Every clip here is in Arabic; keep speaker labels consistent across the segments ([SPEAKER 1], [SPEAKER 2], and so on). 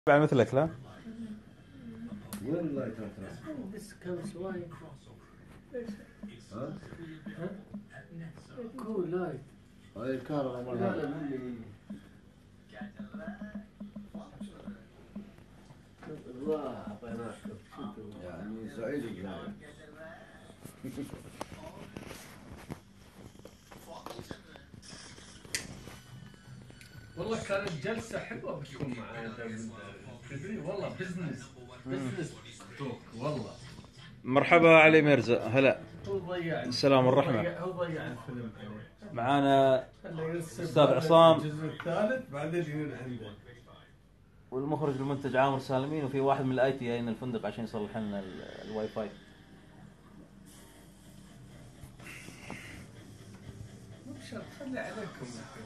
[SPEAKER 1] بعد مثلك لا؟
[SPEAKER 2] وين اللايتات؟
[SPEAKER 3] بس كم شوي.
[SPEAKER 2] ها؟
[SPEAKER 3] كول لايت.
[SPEAKER 2] هاي الكهرباء مال هذا.
[SPEAKER 3] الله اعطيناكم.
[SPEAKER 2] يعني سعيد بذلك.
[SPEAKER 3] والله كانت جلسة حلوة بتكون معايا تدري والله بزنس توك والله.
[SPEAKER 1] مرحبا علي ميرزا هلا.
[SPEAKER 3] هو ضيع
[SPEAKER 1] السلام والرحمة.
[SPEAKER 3] هو ضيع الفيلم عليه.
[SPEAKER 1] معانا أستاذ عصام
[SPEAKER 3] الجزء الثالث بعدين يجون عنده.
[SPEAKER 1] والمخرج المنتج عامر سالمين، وفي واحد من الاي تي جايين الفندق عشان يصلح لنا الواي فاي.
[SPEAKER 3] مبشر خلي عليكم.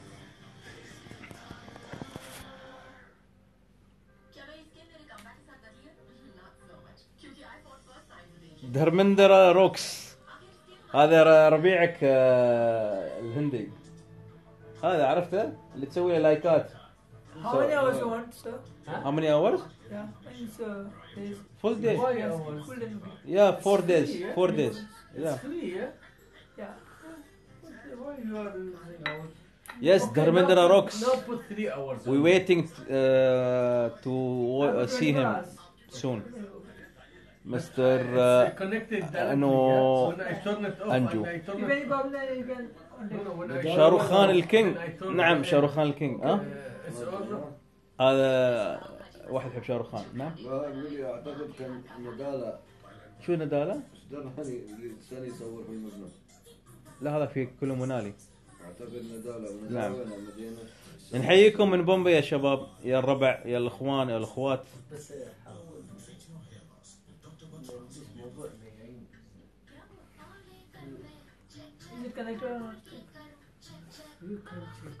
[SPEAKER 1] دهرمندرا روكس، هذا ربيعك الهندي، هذا عرفته اللي تسوي له لايكات.
[SPEAKER 4] How many hours you want, sir?
[SPEAKER 1] How many hours?
[SPEAKER 4] Yeah, it's days.
[SPEAKER 1] Full day.
[SPEAKER 4] Full day.
[SPEAKER 1] Yeah, 4 days. 4 days. Yeah.
[SPEAKER 3] It's free, yeah?
[SPEAKER 4] Yeah.
[SPEAKER 3] Why you are using hours?
[SPEAKER 1] Yes,
[SPEAKER 3] Okay,
[SPEAKER 1] Dharmendra
[SPEAKER 3] now
[SPEAKER 1] rocks.
[SPEAKER 3] Now put 3 hours.
[SPEAKER 1] We waiting to see him soon. Mr.
[SPEAKER 3] Connected
[SPEAKER 1] no,
[SPEAKER 3] when I turn it off
[SPEAKER 1] Anju.
[SPEAKER 3] and I turn
[SPEAKER 4] If
[SPEAKER 3] it
[SPEAKER 4] any problem, you can.
[SPEAKER 3] when I
[SPEAKER 1] شاروخ خان الكينج.
[SPEAKER 3] when I turn
[SPEAKER 1] نعم
[SPEAKER 3] it-
[SPEAKER 1] شاروخ خان الكينج. ها
[SPEAKER 3] it's over.
[SPEAKER 1] هذا واحد يحب شاروخ خان. نعم.
[SPEAKER 2] يقول لي اعتقد كان ندالة
[SPEAKER 1] شو ندالة؟
[SPEAKER 2] درهني اللي السنة يصور في المبنى.
[SPEAKER 1] لا هذا في كله منالي.
[SPEAKER 2] اعتقد ندالة
[SPEAKER 1] نعم.
[SPEAKER 2] ونزاوينا المدينة.
[SPEAKER 1] نحييكم من بومبي يا شباب، يا الربع، يا الاخوان، يا الاخوات.
[SPEAKER 3] بس حاول موضوع بعيد.
[SPEAKER 4] Is it connected or not?
[SPEAKER 3] You can check.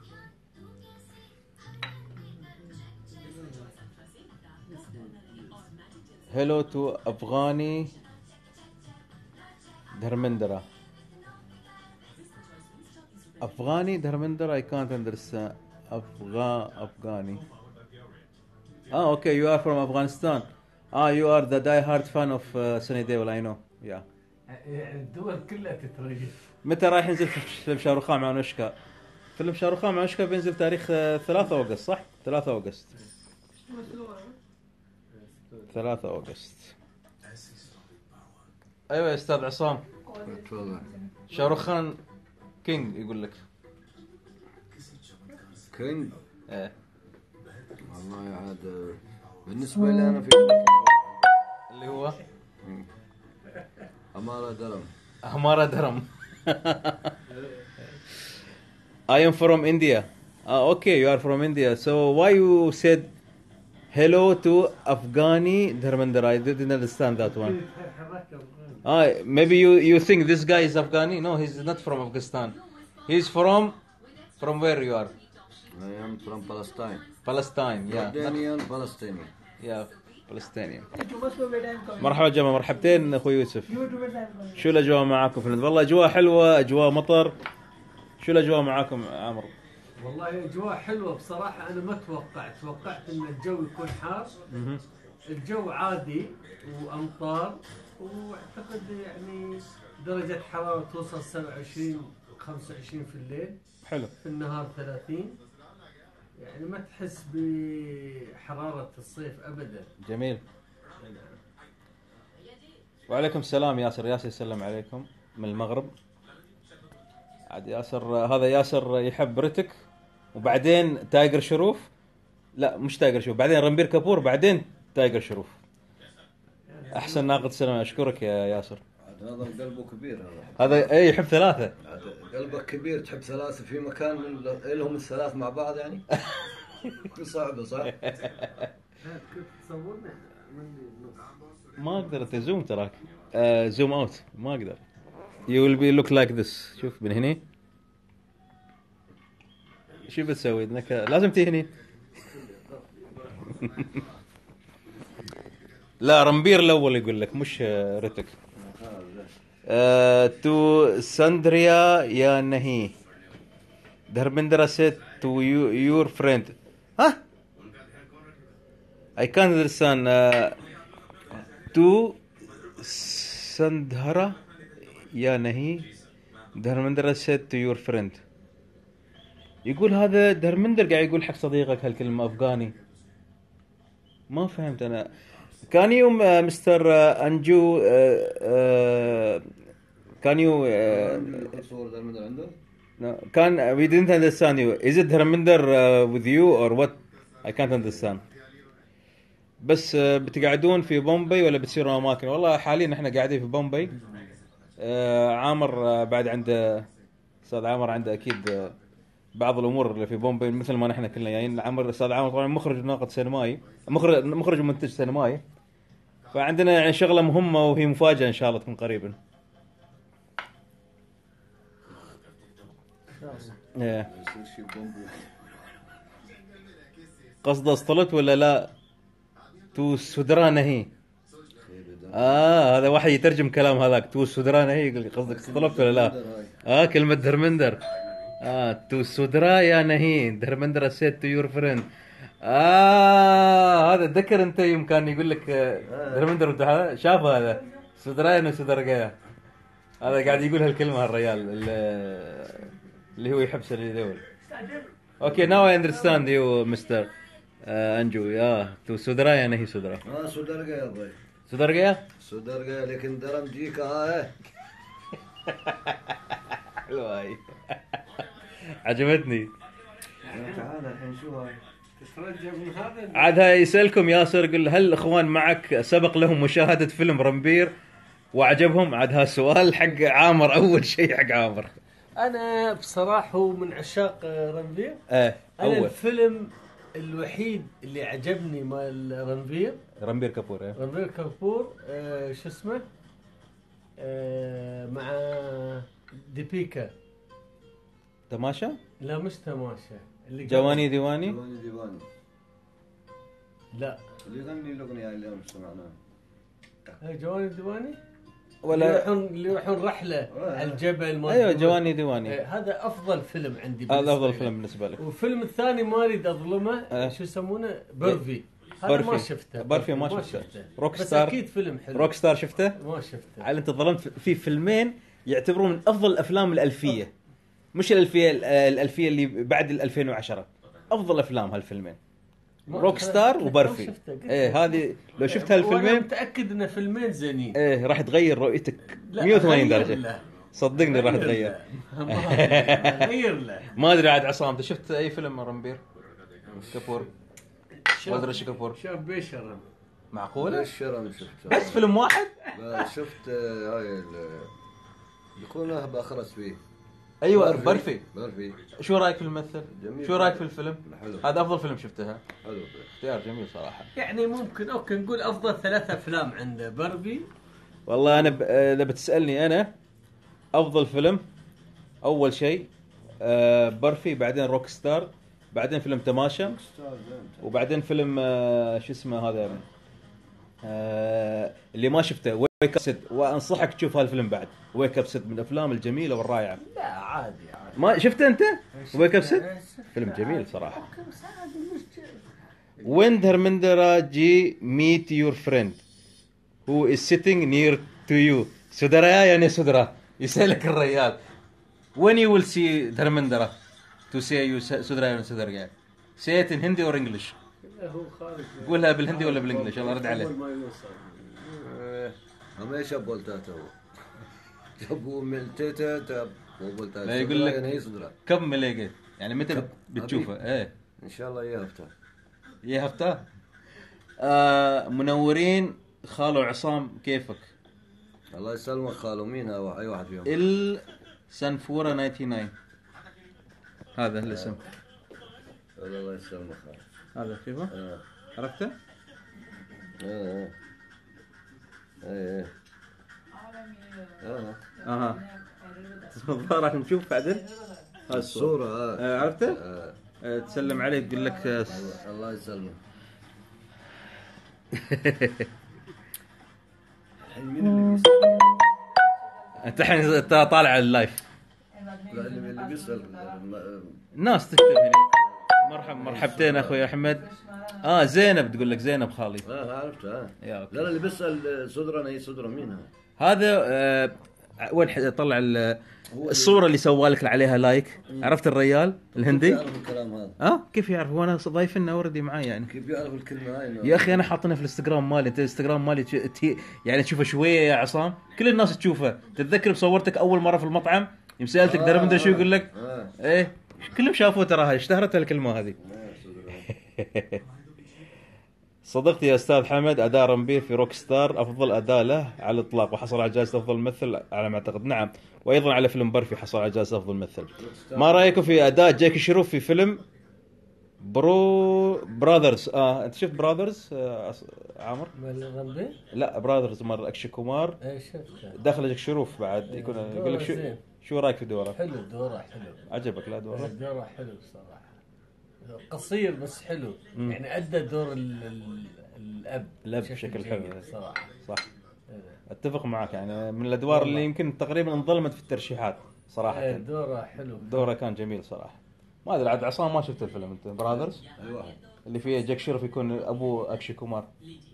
[SPEAKER 1] Hello to Afghani Dharmendra. Afghani Dharmendra, I can't understand. Afghani. Ah, okay, you are from Afghanistan. Ah, you are the die-hard fan of Sunny Deol, I know. Yeah.
[SPEAKER 3] الدول كلها تترجف.
[SPEAKER 1] متى رايح ينزل فيلم شاروخان مع أنوشكا؟ فيلم شاروخان مع أنوشكا بينزل تاريخ 3 أغسطس صح؟ 3 أغسطس. 3 أغسطس. أيوة يا أستاذ عصام.
[SPEAKER 2] تفضل.
[SPEAKER 1] شاروخان كينج يقول لك.
[SPEAKER 2] كينج.
[SPEAKER 1] إيه.
[SPEAKER 2] والله عاد بالنسبة لي أنا في
[SPEAKER 1] اللي هو
[SPEAKER 2] أمارة درم.
[SPEAKER 1] همارا درم. I am from India. Okay, you are from India. So why you said hello to Afghani Dharmendra? I didn't understand that one. Maybe you think this guy is Afghani? No, he's not from Afghanistan. He's from where you are?
[SPEAKER 2] I am from Palestine.
[SPEAKER 1] Palestine. Yeah.
[SPEAKER 2] Jordanian, Palestinian.
[SPEAKER 1] Yeah, Palestinian.
[SPEAKER 4] Too much for bedtime coming.
[SPEAKER 1] مرحبا جماعة، مرحبتين اخوي يوسف.
[SPEAKER 4] You too much time coming.
[SPEAKER 1] شو الاجواء معاكم في والله اجواء حلوة، اجواء مطر. شو الاجواء معاكم عمرو؟
[SPEAKER 3] والله اجواء حلوه بصراحه. انا ما توقعت ان الجو يكون حار. الجو عادي وامطار، واعتقد يعني درجه حراره توصل 27 25 في الليل،
[SPEAKER 1] حلو.
[SPEAKER 3] في النهار 30. يعني ما تحس بحراره الصيف ابدا.
[SPEAKER 1] جميل. وعليكم السلام ياسر. ياسر يسلم عليكم من المغرب. عاد ياسر، هذا ياسر يحب رتك، وبعدين تايجر شروف. لا مش تايجر شروف، بعدين رنبير كابور، بعدين تايجر شروف. احسن ناقد سينما. اشكرك يا ياسر.
[SPEAKER 2] هذا قلبه كبير
[SPEAKER 1] هذا اي يحب ثلاثة.
[SPEAKER 2] قلبك كبير، تحب ثلاثة في مكان لهم الثلاث مع بعض يعني. صعبة صح؟
[SPEAKER 3] كيف تصورني
[SPEAKER 1] ما اقدر تزوم تراك. زوم اوت ما اقدر. You will be look like this. شوف من هنا. شو بتسوي؟ انك لازم تهني. لا رنبير الاول يقول لك مش رتك. تو ساندريا يا نهي. Dharmendra said to your friend. ها؟ I can't understand. To Sandhara يا نهي. Dharmendra said to your friend. يقول هذا دهرمندر قاعد يقول حق صديقك هالكلمة أفغاني. ما فهمت أنا. كان يوم مستر أنجو كان يو
[SPEAKER 2] صور دهرمندر عنده؟
[SPEAKER 1] no, كان we didn't understand you. Is it Dharmender with you or what? I can't understand. بس بتقعدون في بومبي ولا بتصيرون أماكن؟ والله حاليا احنا قاعدين في بومبي. عامر بعد عنده أستاذ عامر عنده أكيد بعض الأمور اللي في بومبي مثل ما نحن كلنا جايين. عامر أستاذ عامر طبعا مخرج ناقد سينمائي، مخرج ومنتج سينمائي. فعندنا يعني شغلة مهمة وهي مفاجأة إن شاء الله تكون قريبا. إيه.
[SPEAKER 2] يصير شيء بومبي.
[SPEAKER 1] قصده اصطلت ولا لا؟ تو سدرانة هي. هذا واحد يترجم كلام هذاك. تو سدرانة هي يقول قصدك اصطلبت ولا لا؟ كلمة درمندر. تو سدرا يا نهي. درمندر سيد تو يور فريند. هذا ذكر انت يوم كان يقول لك درمندر شاف هذا سدراين وسدرقيا. هذا قاعد يقول هالكلمة هالرجال اللي هو يحب سليدول. اوكي ناو اي اندرستاند يو مستر انجو. تو سدرا يا نهي سدرا.
[SPEAKER 2] سودرقة يا باي.
[SPEAKER 1] سدرقيا؟
[SPEAKER 2] سودرقة لكن درم جيك هاي.
[SPEAKER 1] حلوة هاي. عجبتني.
[SPEAKER 2] تعال الحين شو هاي؟
[SPEAKER 3] تترجم من هذا.
[SPEAKER 1] عادها يسألكم ياسر يقول هل الإخوان معك سبق لهم مشاهدة فيلم رامبير وعجبهم؟ عاد ها سؤال حق عامر. أول شيء حق عامر.
[SPEAKER 3] انا بصراحه هو من عشاق رنفير.
[SPEAKER 1] انا
[SPEAKER 3] انا الفيلم الوحيد اللي عجبني مال
[SPEAKER 1] رامبير كابور.
[SPEAKER 3] رنفير كابور شو اسمه مع ديبيكا.
[SPEAKER 1] تماشا؟
[SPEAKER 3] لا مش تماشا، اللي
[SPEAKER 1] جواني ديواني.
[SPEAKER 2] ديواني.
[SPEAKER 3] لا
[SPEAKER 2] اللي يغني الأغنية اللي أمس سمعناها.
[SPEAKER 3] جواني ديواني
[SPEAKER 1] ولا
[SPEAKER 3] اللي يروحون رحله على الجبل. ما
[SPEAKER 1] ايوه جواني ديواني.
[SPEAKER 3] هذا افضل فيلم عندي.
[SPEAKER 1] هذا افضل فيلم بالنسبه لك.
[SPEAKER 3] والفيلم الثاني ما اريد اظلمه. شو يسمونه؟ بيرفي. هذا ما شفته.
[SPEAKER 1] بيرفي ما شفته. روك
[SPEAKER 3] بس
[SPEAKER 1] ستار
[SPEAKER 3] اكيد فيلم حلو.
[SPEAKER 1] روك ستار شفته؟
[SPEAKER 3] ما شفته.
[SPEAKER 1] على انت ظلمت في فيلمين يعتبرون من افضل الافلام الالفيه. مش الالفيه اللي بعد ال 2010. افضل افلام هالفيلمين روك ستار وبرفي. هذه لو شفت هالفيلمين
[SPEAKER 3] انا متاكد ان فيلمين زينين.
[SPEAKER 1] راح تغير رؤيتك 180 درجه.
[SPEAKER 3] له.
[SPEAKER 1] صدقني راح تغير.
[SPEAKER 3] غير له.
[SPEAKER 1] ما ادري عاد عصام انت شفت اي فيلم رامبير كابور؟ ولا رشي كابور؟
[SPEAKER 3] شاف بيشرم.
[SPEAKER 1] معقوله؟
[SPEAKER 2] الشرم شفت.
[SPEAKER 1] بس فيلم واحد؟
[SPEAKER 2] لا شفت هاي يكون بأخرس فيه.
[SPEAKER 1] ايوه برفي. شو رايك في الممثل؟
[SPEAKER 2] جميل.
[SPEAKER 1] شو رايك في الفيلم؟
[SPEAKER 2] حلو.
[SPEAKER 1] هذا افضل فيلم شفتها.
[SPEAKER 2] حلو.
[SPEAKER 1] اختيار جميل صراحه.
[SPEAKER 3] يعني ممكن اوكي نقول افضل 3 افلام عنده باربي.
[SPEAKER 1] والله انا اذا بتسالني انا افضل فيلم اول شيء برفي، بعدين روك ستار، بعدين فيلم تماشا، وبعدين فيلم شو اسمه هذا اللي ما شفته ويك اب سيد. وانصحك تشوف هالفيلم بعد. ويك اب سيد من الافلام الجميله والرائعه.
[SPEAKER 3] لا عادي.
[SPEAKER 1] ما شفته انت ويك اب سيد؟ فيلم جميل صراحه. When Dharmendra Ji meet your friend who is sitting near to you. سدرا يعني سدرا. يسألك الرجال when you will see Dharmendra to say you سدرا يعني سدرا. say it in Hindi or English.
[SPEAKER 3] هو خالد
[SPEAKER 1] قولها بالهندي ولا بالانجلش؟ الله رد عليه.
[SPEAKER 2] هم ايش بولتاته هو؟ جابوا من تيتا تاب وبولتاته.
[SPEAKER 1] لا يقول لك
[SPEAKER 2] يعني صدرا.
[SPEAKER 1] كم مليقة يعني متى بتشوفه؟ ايه
[SPEAKER 2] ان شاء الله يهفته.
[SPEAKER 1] يهفته. منورين خالو عصام كيفك؟
[SPEAKER 2] الله يسلمك خالو. مين هو اي واحد فيهم؟
[SPEAKER 1] السنفورة 99. هذا الاسم.
[SPEAKER 2] الله يسلمك خالو.
[SPEAKER 1] هذا كيفه؟ عرفته؟
[SPEAKER 2] ايه
[SPEAKER 1] الظاهر راح نشوف بعدين
[SPEAKER 2] الصورة.
[SPEAKER 1] عرفته؟ تسلم عليك يقول لك
[SPEAKER 2] الله يسلمك. الحين مين اللي بيسأل؟
[SPEAKER 1] انت الحين طالع اللايف.
[SPEAKER 2] لا اللي بيسأل
[SPEAKER 1] الناس تكتب هنا. مرحبتين اخوي احمد. زينب تقول لك زينب خالي.
[SPEAKER 2] عرفته.
[SPEAKER 1] يا أوكي.
[SPEAKER 2] لا اللي بيسأل سدرة هي سدرة مين
[SPEAKER 1] هذا وين طلع الصورة اللي سوى لك عليها لايك. عرفت الريال الهندي؟
[SPEAKER 2] كيف يعرف الكلام هذا؟
[SPEAKER 1] كيف يعرف؟ وانا ضايفنا وردي معي يعني.
[SPEAKER 2] كيف يعرف الكلمة هاي؟
[SPEAKER 1] يا اخي انا حاطينها في الانستغرام مالي. انت الانستغرام مالي يعني تشوفه شويه يا عصام، كل الناس تشوفه. تتذكر بصورتك اول مره في المطعم يوم سالتك درمندر شو يقول لك؟ ايه كلهم شافوه تراها اشتهرت الكلمه هذه. صدقت يا استاذ حمد اداء رنبير في روك ستار افضل اداء له على الاطلاق، وحصل على جائزه افضل ممثل على ما اعتقد. نعم، وايضا على فيلم برفي حصل على جائزه افضل ممثل. ما رايكم في اداء جاكي شروف في فيلم براذرز؟ انت شفت براذرز عامر؟
[SPEAKER 3] رنبير؟
[SPEAKER 1] لا براذرز مر اكشي كومار.
[SPEAKER 3] ايه شفته.
[SPEAKER 1] دخل جاك شروف بعد يقول لك شو رايك في دوره؟
[SPEAKER 3] حلو دوره حلو.
[SPEAKER 1] عجبك؟ لا دوره
[SPEAKER 3] حلو صراحه، قصير بس حلو. يعني ادى دور الاب
[SPEAKER 1] بشكل حلو
[SPEAKER 3] صراحه.
[SPEAKER 1] صح. اتفق معك، يعني من الادوار اللي يمكن تقريبا انظلمت في الترشيحات صراحه.
[SPEAKER 3] دوره حلو.
[SPEAKER 1] دوره كان جميل صراحه. ما ادري عاد عصام ما شفت الفيلم انت؟ براذرز اللي فيه جاك شيروف يكون ابو اكشي كومار.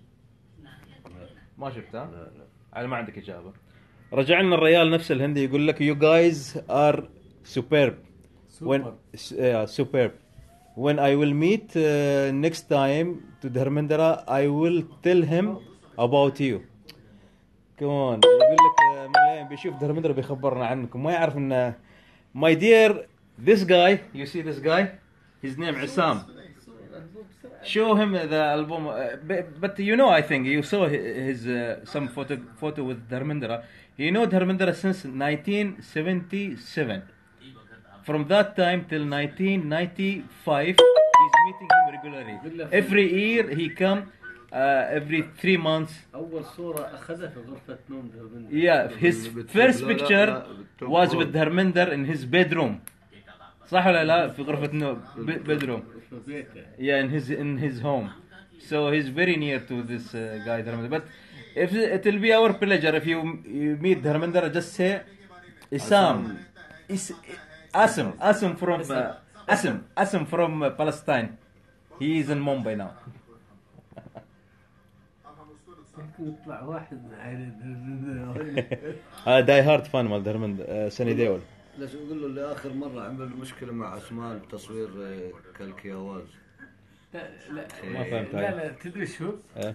[SPEAKER 1] ما شفته؟ لا. على ما عندك اجابه. رجع لنا الريال نفسه الهندي يقول لك you guys are superb when superb when I will meet next time to Dharmendra I will tell him about you. كمان يقول لك مليان بيشوف دهرمندرا بيخبرنا عنكم. ما يعرف ان my dear this guy you see this guy his name Isam. Show him the album but you know I think you saw his some photo with Dharmendra. You know Dharmendra since 1977. From that time till 1995 he's meeting him regularly. Every year he come every 3 months.
[SPEAKER 3] أول صورة أخذها في غرفة نوم دهرمندر.
[SPEAKER 1] Yeah, his first picture was with Dharmender in his bedroom. صح ولا لا؟ في غرفة نوم bedroom.
[SPEAKER 3] في بيته.
[SPEAKER 1] Yeah, in his home. So he's very near to this guy Dharmender. But if it will be our pleasure if you meet Dharmender, just say Isam. Asim from Palestine. He is in Mumbai now.
[SPEAKER 3] يطلع واحد
[SPEAKER 1] داي هارد فان مال دهرمند سني ديول.
[SPEAKER 2] ليش يقول له اللي اخر مره عمل مشكله مع عثمان بتصوير كالكياواز؟
[SPEAKER 3] لا
[SPEAKER 1] ما فهمت.
[SPEAKER 3] لا تدري شو؟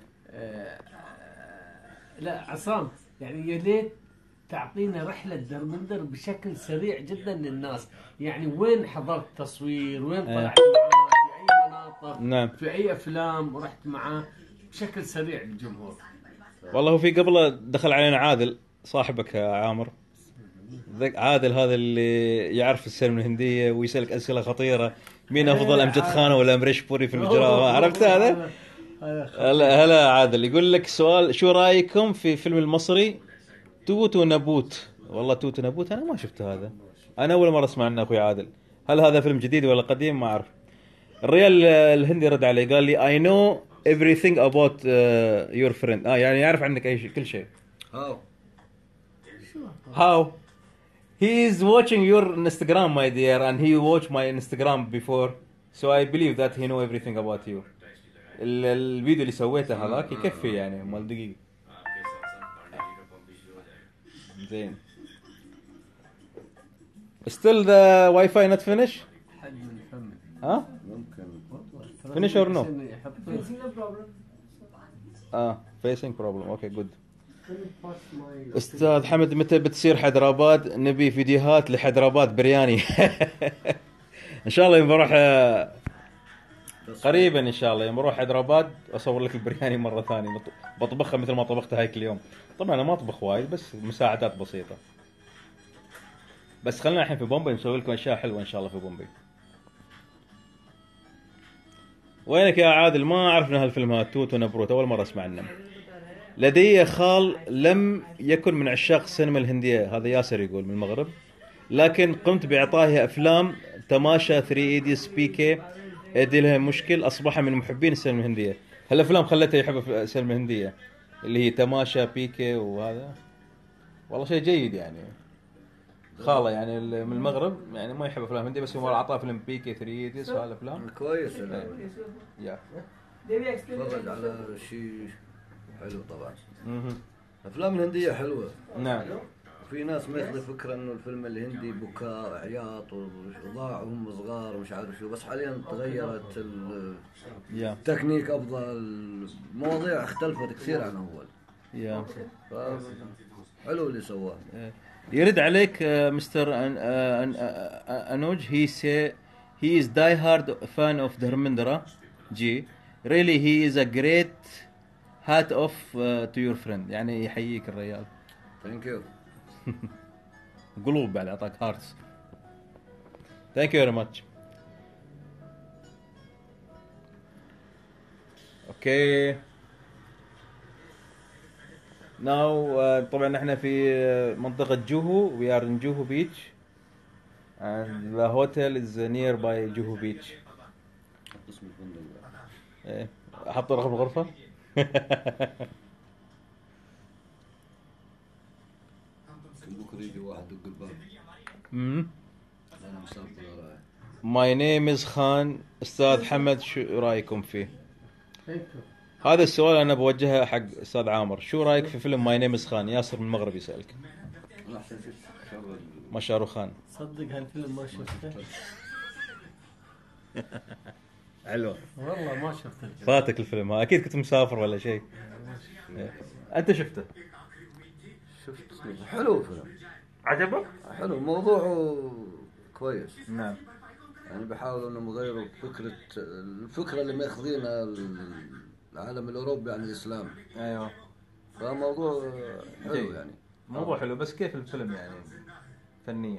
[SPEAKER 3] لا عصام يعني يا ليت تعطينا رحله درمندر بشكل سريع جدا للناس. يعني وين حضرت تصوير، وين طلعت معاه في اي مناطق،
[SPEAKER 1] نعم.
[SPEAKER 3] في اي افلام ورحت معاه بشكل سريع للجمهور.
[SPEAKER 1] والله هو في قبله دخل علينا عادل صاحبك يا عامر. عادل هذا اللي يعرف السينما الهنديه ويسالك اسئله خطيره. مين افضل امجد خان ولا امريش بوري في المجرى؟ عرفت هذا؟ هلا عادل يقول لك سؤال: شو رايكم في فيلم المصري توت ونبوت؟ والله توت ونبوت انا ما شفت هذا، انا اول مره اسمع عنه اخوي عادل. هل هذا فيلم جديد ولا قديم؟ ما اعرف. الريال الهندي رد علي قال لي I know everything about your friend. يعني يعرف عنك اي شيء، كل شيء. How? He is watching your Instagram my dear and he watched my Instagram before. So I believe that he know everything about you. الفيديو اللي سويته هذاك يكفي يعني مال دقيقة. زين. Still the Wi-Fi not finished?
[SPEAKER 3] حد من فم.
[SPEAKER 1] ها؟
[SPEAKER 2] ممكن.
[SPEAKER 1] Finish or no?
[SPEAKER 4] Facing a problem.
[SPEAKER 1] Facing problem. Okay good. استاذ حمد متى بتصير حيدراباد؟ نبي فيديوهات لحيدراباد برياني. ان شاء الله يوم بروح قريبا ان شاء الله يوم بروح حيدراباد اصور لك البرياني مره ثانيه بطبخها مثل ما طبختها هيك اليوم. طبعا انا ما اطبخ وايد بس مساعدات بسيطه. بس خلينا الحين في بومبي نسوي لكم اشياء حلوه ان شاء الله في بومبي. وينك يا عادل؟ ما عرفنا هالفيلم هذا توت ونبروت، اول مره اسمع عنه. لدي خال لم يكن من عشاق السينما الهندية، هذا ياسر يقول من المغرب، لكن قمت بإعطائه أفلام تماشا 3 إيديس بيكي أدي لها مشكل، أصبح من محبين السينما الهندية. هالأفلام خلته يحب السينما الهندية اللي هي تماشا بيكي وهذا. والله شيء جيد يعني. خاله يعني من المغرب يعني ما يحب أفلام هندية بس هو أعطاه فيلم بيكي 3 إيديس وهالأفلام
[SPEAKER 2] كويس.
[SPEAKER 1] يا
[SPEAKER 4] They will explain.
[SPEAKER 2] تفرج على شيء حلو طبعا.
[SPEAKER 1] مهم.
[SPEAKER 2] الافلام الهنديه حلوه.
[SPEAKER 1] نعم.
[SPEAKER 2] في ناس ما ياخذوا فكره انه الفيلم الهندي بكاء عياط وضاعوا وهم صغار ومش عارف شو، بس حاليا تغيرت
[SPEAKER 1] يا
[SPEAKER 2] التكنيك افضل، المواضيع اختلفت كثير عن اول.
[SPEAKER 1] يا
[SPEAKER 2] حلو اللي سواه.
[SPEAKER 1] يرد عليك مستر انوج. he is die hard fan of Dharmendra G. Really he is a great hat off to your friend. يعني يحييك الرجال.
[SPEAKER 2] ثانك يو.
[SPEAKER 1] قلوب بعد اعطاك هارتس. Thank you very much. Okay. Now طبعا احنا في منطقة جوهو. We are in Juhu Beach and the hotel is nearby Juhu Beach.
[SPEAKER 2] اسم الفندق.
[SPEAKER 1] ايه احط رقم الغرفة.
[SPEAKER 2] بكره يجي واحد يدق الباب.
[SPEAKER 1] مم.
[SPEAKER 2] انا مسافر وراي.
[SPEAKER 1] My name is خان. استاذ حمد شو رايكم فيه؟
[SPEAKER 3] ثانك يو.
[SPEAKER 1] هذا السؤال انا بوجهه حق استاذ عامر. شو رايك في فيلم ماي نيم از خان؟ ياسر من المغرب يسالك.
[SPEAKER 2] انا احسن شفت شر
[SPEAKER 1] ما شاروخ خان.
[SPEAKER 3] صدق هالفيلم ما شفته.
[SPEAKER 1] حلو.
[SPEAKER 3] والله ما شفت الفيلم.
[SPEAKER 1] فاتك الفيلم. ها اكيد كنت مسافر ولا شيء. إيه. انت شفته؟
[SPEAKER 2] شفت حلو فيلم.
[SPEAKER 1] عجبك؟
[SPEAKER 2] حلو موضوعه كويس.
[SPEAKER 1] نعم.
[SPEAKER 2] يعني بيحاولوا انهم يغيروا الفكره اللي ماخذينها العالم الاوروبي عن الاسلام.
[SPEAKER 1] ايوه.
[SPEAKER 2] فموضوع حلو
[SPEAKER 1] جيد.
[SPEAKER 2] يعني.
[SPEAKER 1] موضوع حلو بس كيف الفيلم يعني فنيا؟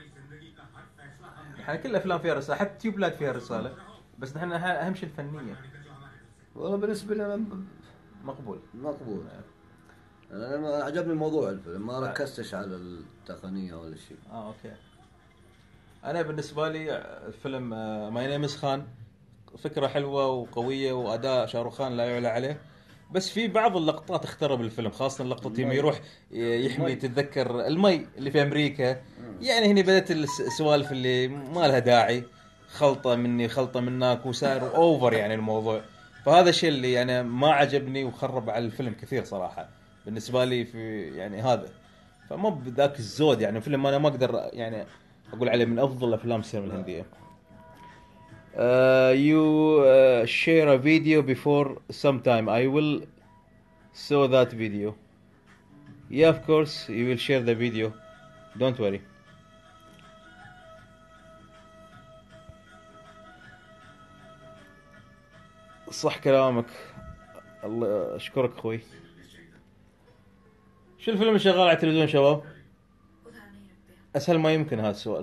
[SPEAKER 1] احنا كل الافلام فيها رساله، حتى تيوب لايت فيها رساله، بس نحن اهم شيء الفنيه.
[SPEAKER 2] والله بالنسبه لي أنا
[SPEAKER 1] مقبول.
[SPEAKER 2] مقبول. انا عجبني موضوع الفيلم، ما ركزتش على التقنيه ولا شيء.
[SPEAKER 1] اوكي. انا بالنسبه لي فيلم ماي نيم از خان فكره حلوه وقويه واداء شاروخ خان لا يعلى عليه، بس في بعض اللقطات اخترب بالفيلم، خاصه لقطه يوم يروح يحمي تتذكر المي اللي في امريكا. يعني هنا بدات السوالف اللي ما لها داعي، خلطه مني خلطه منك وصار اوفر يعني الموضوع. فهذا الشيء اللي يعني ما عجبني وخرب على الفيلم كثير صراحه بالنسبه لي. في يعني هذا فما بذاك الزود يعني فيلم انا ما اقدر يعني اقول عليه من افضل افلام السينما الهنديه. You share a video before sometime. I will saw that video. Yeah, of course you will share the video. Don't worry. صح كلامك. الله اشكرك اخوي. شو الفيلم اللي شغال على التلفزيون شباب؟ اسهل ما يمكن هذا السؤال.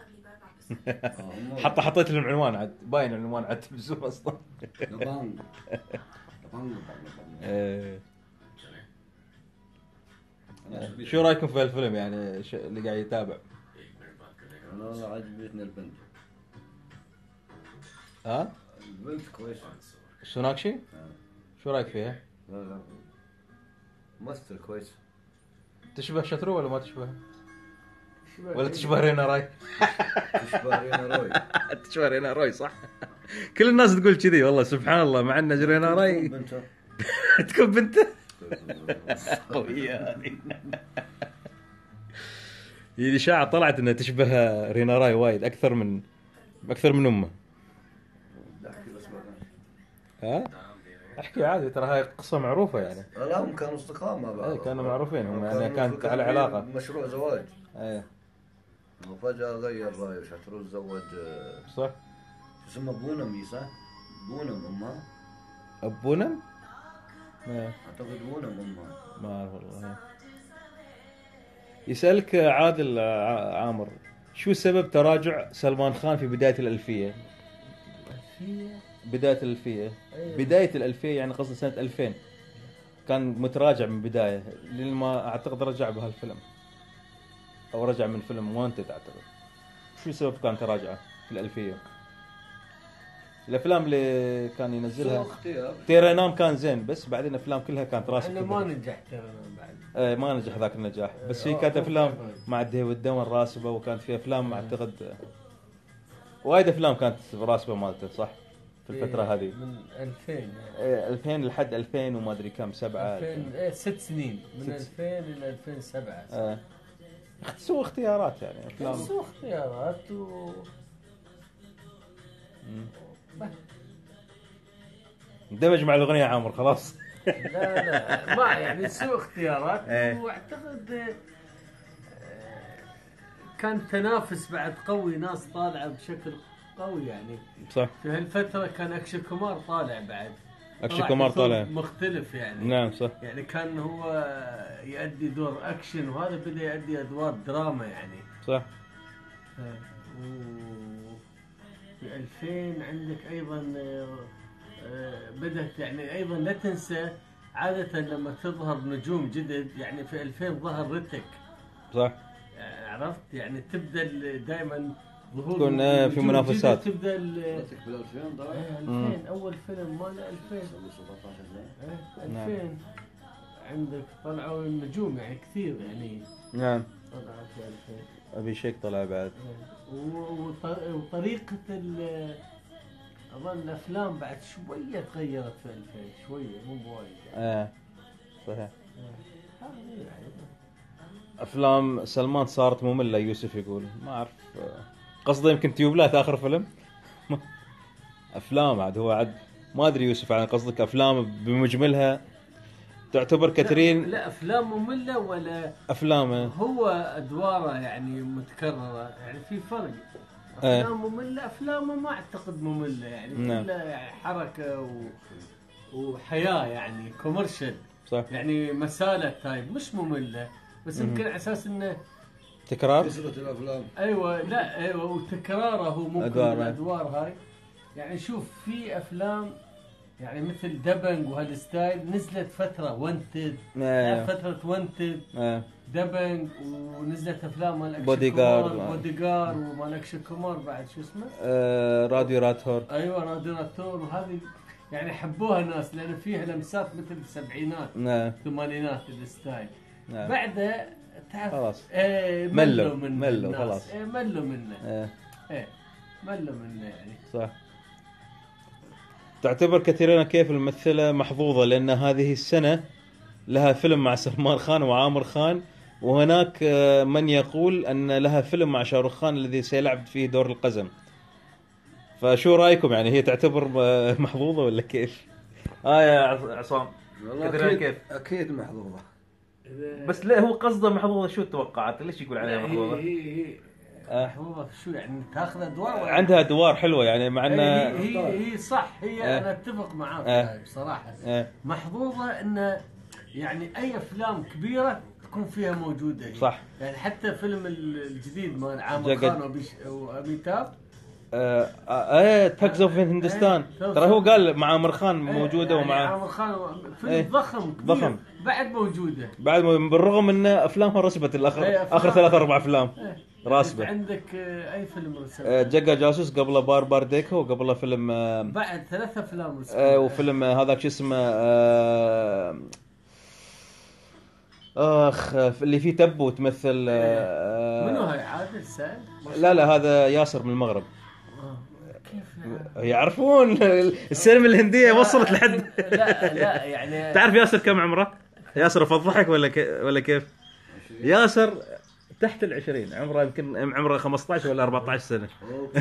[SPEAKER 1] حطيت لهم عنوان عاد باين العنوان على التلفزيون اصلا. شو رايكم في الفيلم يعني اللي قاعد يتابع؟
[SPEAKER 2] انا والله عجبتني البنت.
[SPEAKER 1] ها؟
[SPEAKER 2] البنت كويسه.
[SPEAKER 1] سوناكشي؟ شو رايك فيها؟
[SPEAKER 2] لا ممثل كويس.
[SPEAKER 1] تشبه شترو ولا ما تشبه؟ ولا تشبه رينا راي؟
[SPEAKER 2] تشبه رينا روي.
[SPEAKER 1] تشبه رينا روي صح؟ كل الناس تقول كذي والله سبحان الله، مع ان رينا راي تكون بنته. قوية هذه. هي الإشاعة طلعت انها تشبه رينا راي وايد اكثر من امه. ها؟ احكي عادي ترى هاي قصة معروفة يعني.
[SPEAKER 2] لا هم كانوا اصدقاء مع بعض.
[SPEAKER 1] اي كانوا معروفين هم يعني كانت على علاقة.
[SPEAKER 2] مشروع زواج.
[SPEAKER 1] ايه.
[SPEAKER 2] وفجأة غير رأيه شترو تزوج.
[SPEAKER 1] صح.
[SPEAKER 2] اسمه بونم صح؟ بونم امه.
[SPEAKER 1] بونم؟
[SPEAKER 2] اعتقد بونم امه.
[SPEAKER 1] ما اعرف والله. يسألك عادل عامر شو سبب تراجع سلمان خان في بداية الألفية؟ بداية الألفية يعني قصد سنة 2000 كان متراجع من بداية لين ما أعتقد رجع بهالفيلم أو رجع من فيلم وانتد أعتقد. شو سبب كان تراجعه في الألفية؟ الأفلام اللي كان ينزلها تيرانام كان زين بس بعدين أفلام كلها كانت راسخة.
[SPEAKER 3] احنا ما نجح تيرانام بعد.
[SPEAKER 1] ما نجح ذاك النجاح بس في كانت أفلام مع ديفيد دمن راسبة وكانت في أفلام أعتقد وايد أفلام كانت راسبة مالته صح. في الفتره هذه
[SPEAKER 3] من 2000 يعني
[SPEAKER 1] 2000 لحد 2000 وما ادري كم 7
[SPEAKER 3] 2000 6 سنين من 2000 الى 2007
[SPEAKER 1] سووا اختيارات يعني افلام
[SPEAKER 3] سووا اختيارات
[SPEAKER 1] اندمج مع الاغنيه عامر خلاص.
[SPEAKER 3] لا ما يعني سوء اختيارات واعتقد كان تنافس بعد قوي، ناس طالعه بشكل قوي يعني.
[SPEAKER 1] صح
[SPEAKER 3] في هالفتره كان اكشي كومار طالع بعد،
[SPEAKER 1] اكشي كومار طالع
[SPEAKER 3] مختلف يعني.
[SPEAKER 1] نعم صح.
[SPEAKER 3] يعني كان هو يؤدي دور اكشن وهذا بدا يؤدي ادوار دراما يعني.
[SPEAKER 1] صح.
[SPEAKER 3] في 2000 عندك ايضا بدأت يعني ايضا لا تنسى عادة لما تظهر نجوم جدد، يعني في 2000 ظهر ريتك.
[SPEAKER 1] صح.
[SPEAKER 3] عرفت يعني تبدا دائما ظهور
[SPEAKER 1] تكون في منافسات.
[SPEAKER 3] تبدا
[SPEAKER 2] ريتك بال 2000 ضاع
[SPEAKER 3] 2000 اول فيلم مال 2000 2000 عندك طلعوا النجوم يعني كثير يعني.
[SPEAKER 1] نعم
[SPEAKER 3] طلعت في 2000
[SPEAKER 1] ابي شيك طلع بعد.
[SPEAKER 3] وطريقة أظن الأفلام بعد شوية تغيرت في 2000 شوية مو بوايد.
[SPEAKER 1] صحيح. أفلام سلمان صارت مملة يوسف يقول ما أعرف قصده يمكن تيوبلات آخر فيلم. أفلام عاد هو عاد ما أدري يوسف عن قصدك أفلام بمجملها تعتبر كثيرين.
[SPEAKER 3] لا أفلام مملة ولا
[SPEAKER 1] أفلامه
[SPEAKER 3] هو أدواره يعني متكررة يعني في فرق. أفلام مملة أفلامه ما أعتقد مملة يعني كلها يعني حركة وحياة يعني كوميرشل.
[SPEAKER 1] صح.
[SPEAKER 3] يعني مسالة تايب مش مملة بس يمكن على أساس إنه
[SPEAKER 1] تكرار
[SPEAKER 2] كثرة الأفلام.
[SPEAKER 3] أيوة لا أيوة وتكراره هو ممكن الأدوار هاي. يعني شوف في أفلام يعني مثل دبنج وهالستايل نزلت فترة وانتد فترة وانتد دبنج ونزلت افلام مال بوديغارد ومال اكشن كومار بعد شو اسمه
[SPEAKER 1] راديو راتور.
[SPEAKER 3] ايوه راديو راتور وهذه يعني حبوها الناس لان فيها لمسات مثل السبعينات الثمانينات الستايل. بعدها تعرف
[SPEAKER 1] خلاص
[SPEAKER 3] ملوا منه
[SPEAKER 1] ملوا خلاص
[SPEAKER 3] ملوا منه ملوا منه يعني.
[SPEAKER 1] صح. تعتبر كثيرين كيف الممثلة محظوظة لأن هذه السنة لها فيلم مع سلمان خان وعامر خان، وهناك من يقول أن لها فيلم مع شاروخ خان الذي سيلعب فيه دور القزم. فشو رأيكم يعني هي تعتبر محظوظة ولا كيف؟ يا عصام
[SPEAKER 2] والله كيف؟ أكيد محظوظة.
[SPEAKER 1] بس لا هو قصده محظوظة شو توقعت ليش يقول عليها محظوظة؟
[SPEAKER 3] هي محظوظة شو يعني تاخذ ادوار
[SPEAKER 1] عندها ادوار حلوه يعني مع ان
[SPEAKER 3] هي صح هي انا اتفق معاك بصراحه محظوظه ان يعني اي افلام كبيره تكون فيها موجوده
[SPEAKER 1] صح.
[SPEAKER 3] يعني حتى فيلم الجديد مال عامر خان واميتاب
[SPEAKER 1] تاكس اوف هندستان ترى هو قال مع عامر خان موجوده
[SPEAKER 3] يعني
[SPEAKER 1] ومع
[SPEAKER 3] عامر خان فيلم ضخم كبير ضخم بعد موجوده بعد
[SPEAKER 1] بالرغم ان افلامها رسبت اخر 3-4 افلام راسبه.
[SPEAKER 3] عندك اي فيلم رسم
[SPEAKER 1] جقا جاسوس قبله باربار ديكو وقبله فيلم
[SPEAKER 3] بعد 3 افلام رسم
[SPEAKER 1] وفيلم هذاك شو اسمه اللي فيه تبو تمثل
[SPEAKER 3] منو هاي عادل سعد؟
[SPEAKER 1] لا هذا ياسر من المغرب.
[SPEAKER 3] كيف
[SPEAKER 1] يعرفون السينما الهندية وصلت لحد
[SPEAKER 3] لا يعني
[SPEAKER 1] تعرف ياسر كم عمره؟ ياسر فضحك ولا كيف؟ ياسر تحت 20 عمره يمكن عمره 15 ولا 14 سنة.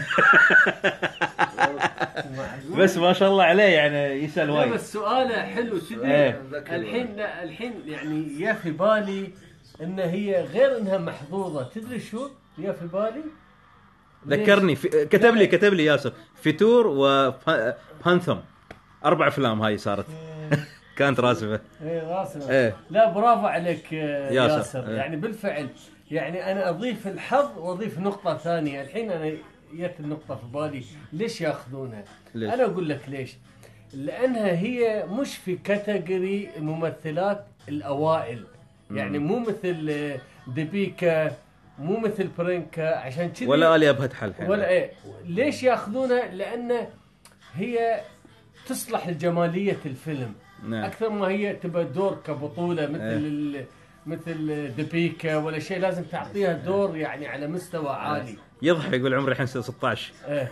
[SPEAKER 1] بس ما شاء الله عليه يعني يسأل وايد.
[SPEAKER 3] بس سؤاله حلو تدري الحين يعني يا في بالي ان هي غير انها محظوظة تدري شو يا في بالي
[SPEAKER 1] ذكرني كتب لي ياسر فيتور وبانثم 4 أفلام هاي صارت كانت راسبة.
[SPEAKER 3] راسبة. لا برافو عليك ياسر. يعني بالفعل يعني انا اضيف الحظ واضيف نقطة ثانية. الحين انا جت النقطة في بالي ليش ياخذونها؟ انا اقول لك ليش. لانها هي مش في كاتيجوري الممثلات الاوائل يعني مو مثل ديبيكا مو مثل برينكا عشان كذي
[SPEAKER 1] ولا آليا بهتحل
[SPEAKER 3] ولا ليش ياخذونها؟ لان هي تصلح لجمالية الفيلم اكثر ما هي تبى دور كبطولة مثل ديبيكا ولا شيء. لازم تعطيها دور يعني على مستوى عالي.
[SPEAKER 1] يضحك يقول عمري الحين 16.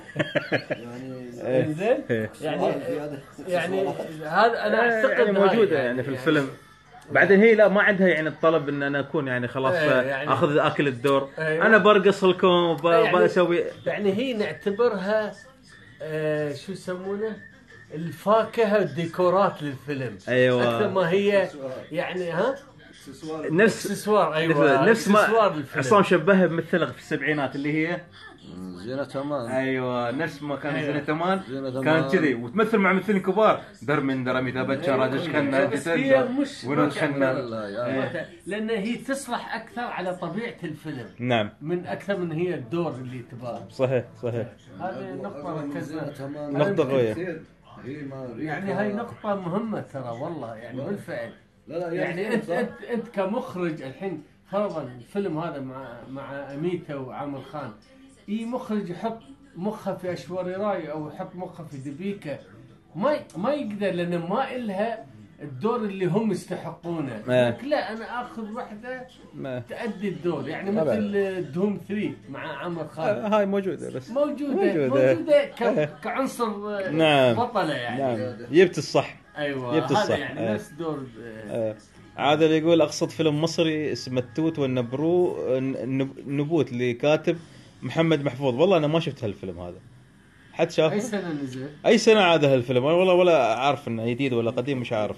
[SPEAKER 2] يعني
[SPEAKER 3] زين يعني يعني هذا انا اعتقد
[SPEAKER 1] يعني موجوده يعني في الفيلم. بعدين هي لا ما عندها يعني الطلب ان انا اكون يعني خلاص
[SPEAKER 3] يعني
[SPEAKER 1] اخذ اكل الدور.
[SPEAKER 3] أيوة.
[SPEAKER 1] انا برقص لكم بسوي
[SPEAKER 3] يعني هي نعتبرها شو يسمونه الفاكهه والديكورات للفيلم.
[SPEAKER 1] ايوه
[SPEAKER 3] اكثر ما هي يعني
[SPEAKER 1] نفس
[SPEAKER 3] اكسسوار. ايوه
[SPEAKER 1] نفس ما
[SPEAKER 3] الفيلم.
[SPEAKER 1] عصام شبهها بمثلها في السبعينات اللي هي
[SPEAKER 2] زينة أمان.
[SPEAKER 1] ايوه نفس ما كان
[SPEAKER 3] أيوة.
[SPEAKER 1] زينة أمان
[SPEAKER 2] زينة
[SPEAKER 1] كان
[SPEAKER 2] أمان.
[SPEAKER 1] كذي وتمثل مع ممثلين كبار درمندر أميتاب باتشان راجش خنة
[SPEAKER 3] بس هي مش
[SPEAKER 1] ونود خنة.
[SPEAKER 3] لان هي تصلح اكثر على طبيعه الفيلم
[SPEAKER 1] نعم
[SPEAKER 3] من اكثر من هي الدور اللي تباه.
[SPEAKER 1] صحيح صحيح.
[SPEAKER 3] هذه نقطه ركزنا
[SPEAKER 1] نقطة قوية.
[SPEAKER 3] يعني هاي نقطه مهمه ترى والله يعني بالفعل.
[SPEAKER 2] لا
[SPEAKER 3] يعني انت كمخرج الحين فرضا الفيلم هذا مع اميته وعامر خان، اي مخرج يحط مخه في اشوري راي او يحط مخه في دبيكه ما يقدر لان ما إلها الدور اللي هم يستحقونه. لا انا اخذ واحده تأدي الدور يعني مثل دوم 3 مع عامر خان.
[SPEAKER 1] هاي موجودة بس
[SPEAKER 3] موجودة كعنصر
[SPEAKER 1] نعم.
[SPEAKER 3] بطلة يعني.
[SPEAKER 1] نعم جبت الصح.
[SPEAKER 3] ايوه
[SPEAKER 1] جبت الصح.
[SPEAKER 3] هذا يعني نفس دور.
[SPEAKER 1] عادل يقول اقصد فيلم مصري اسمه التوت والنبرو نبوت اللي كاتب محمد محفوظ. والله انا ما شفت هالفيلم هذا. حد شافه؟
[SPEAKER 3] اي سنة نزل؟
[SPEAKER 1] اي سنة عاد هالفيلم؟ والله ولا عارف انه جديد ولا قديم مش عارف.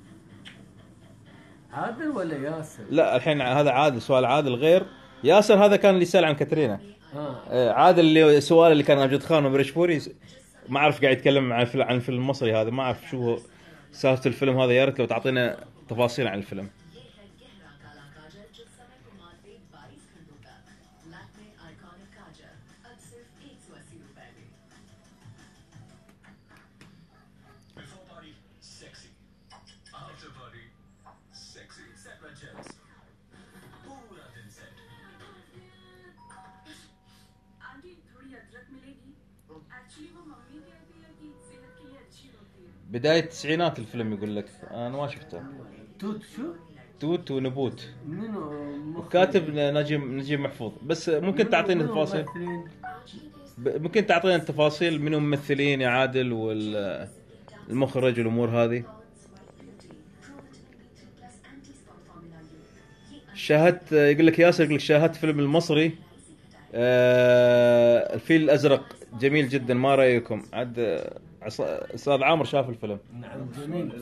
[SPEAKER 3] عادل ولا ياسر؟
[SPEAKER 1] لا الحين هذا عادل سؤال عادل غير ياسر. هذا كان اللي سأل عن كاترينا. عادل اللي سؤال اللي كان امجد خان وبرشفوري ما اعرف قاعد يتكلم عن الفيلم المصري هذا. ما اعرف شو سالفة الفيلم هذا. يا ريت لو تعطينا تفاصيل عن الفيلم. بداية التسعينات الفيلم يقول لك. انا ما شفته.
[SPEAKER 3] توت شو؟
[SPEAKER 1] توت ونبوت.
[SPEAKER 3] منو
[SPEAKER 1] كاتب نجيب محفوظ. بس ممكن تعطينا تفاصيل. ممكن تعطينا التفاصيل منو ممثلين يا عادل والمخرج والامور هذه. شاهدت يقول لك ياسر يقول لك شاهدت فيلم المصري الفيل الازرق جميل جدا. ما رايكم؟ عاد استاذ عامر شاف الفيلم.
[SPEAKER 3] نعم جميل.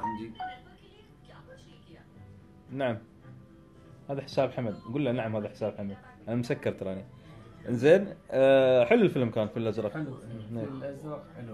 [SPEAKER 1] نعم هذا حساب حمد. قول له نعم هذا حساب حمد. انا مسكر تراني. انزين حلو الفيلم كان الفيل الازرق.
[SPEAKER 3] حلو الفيل الازرق حلو.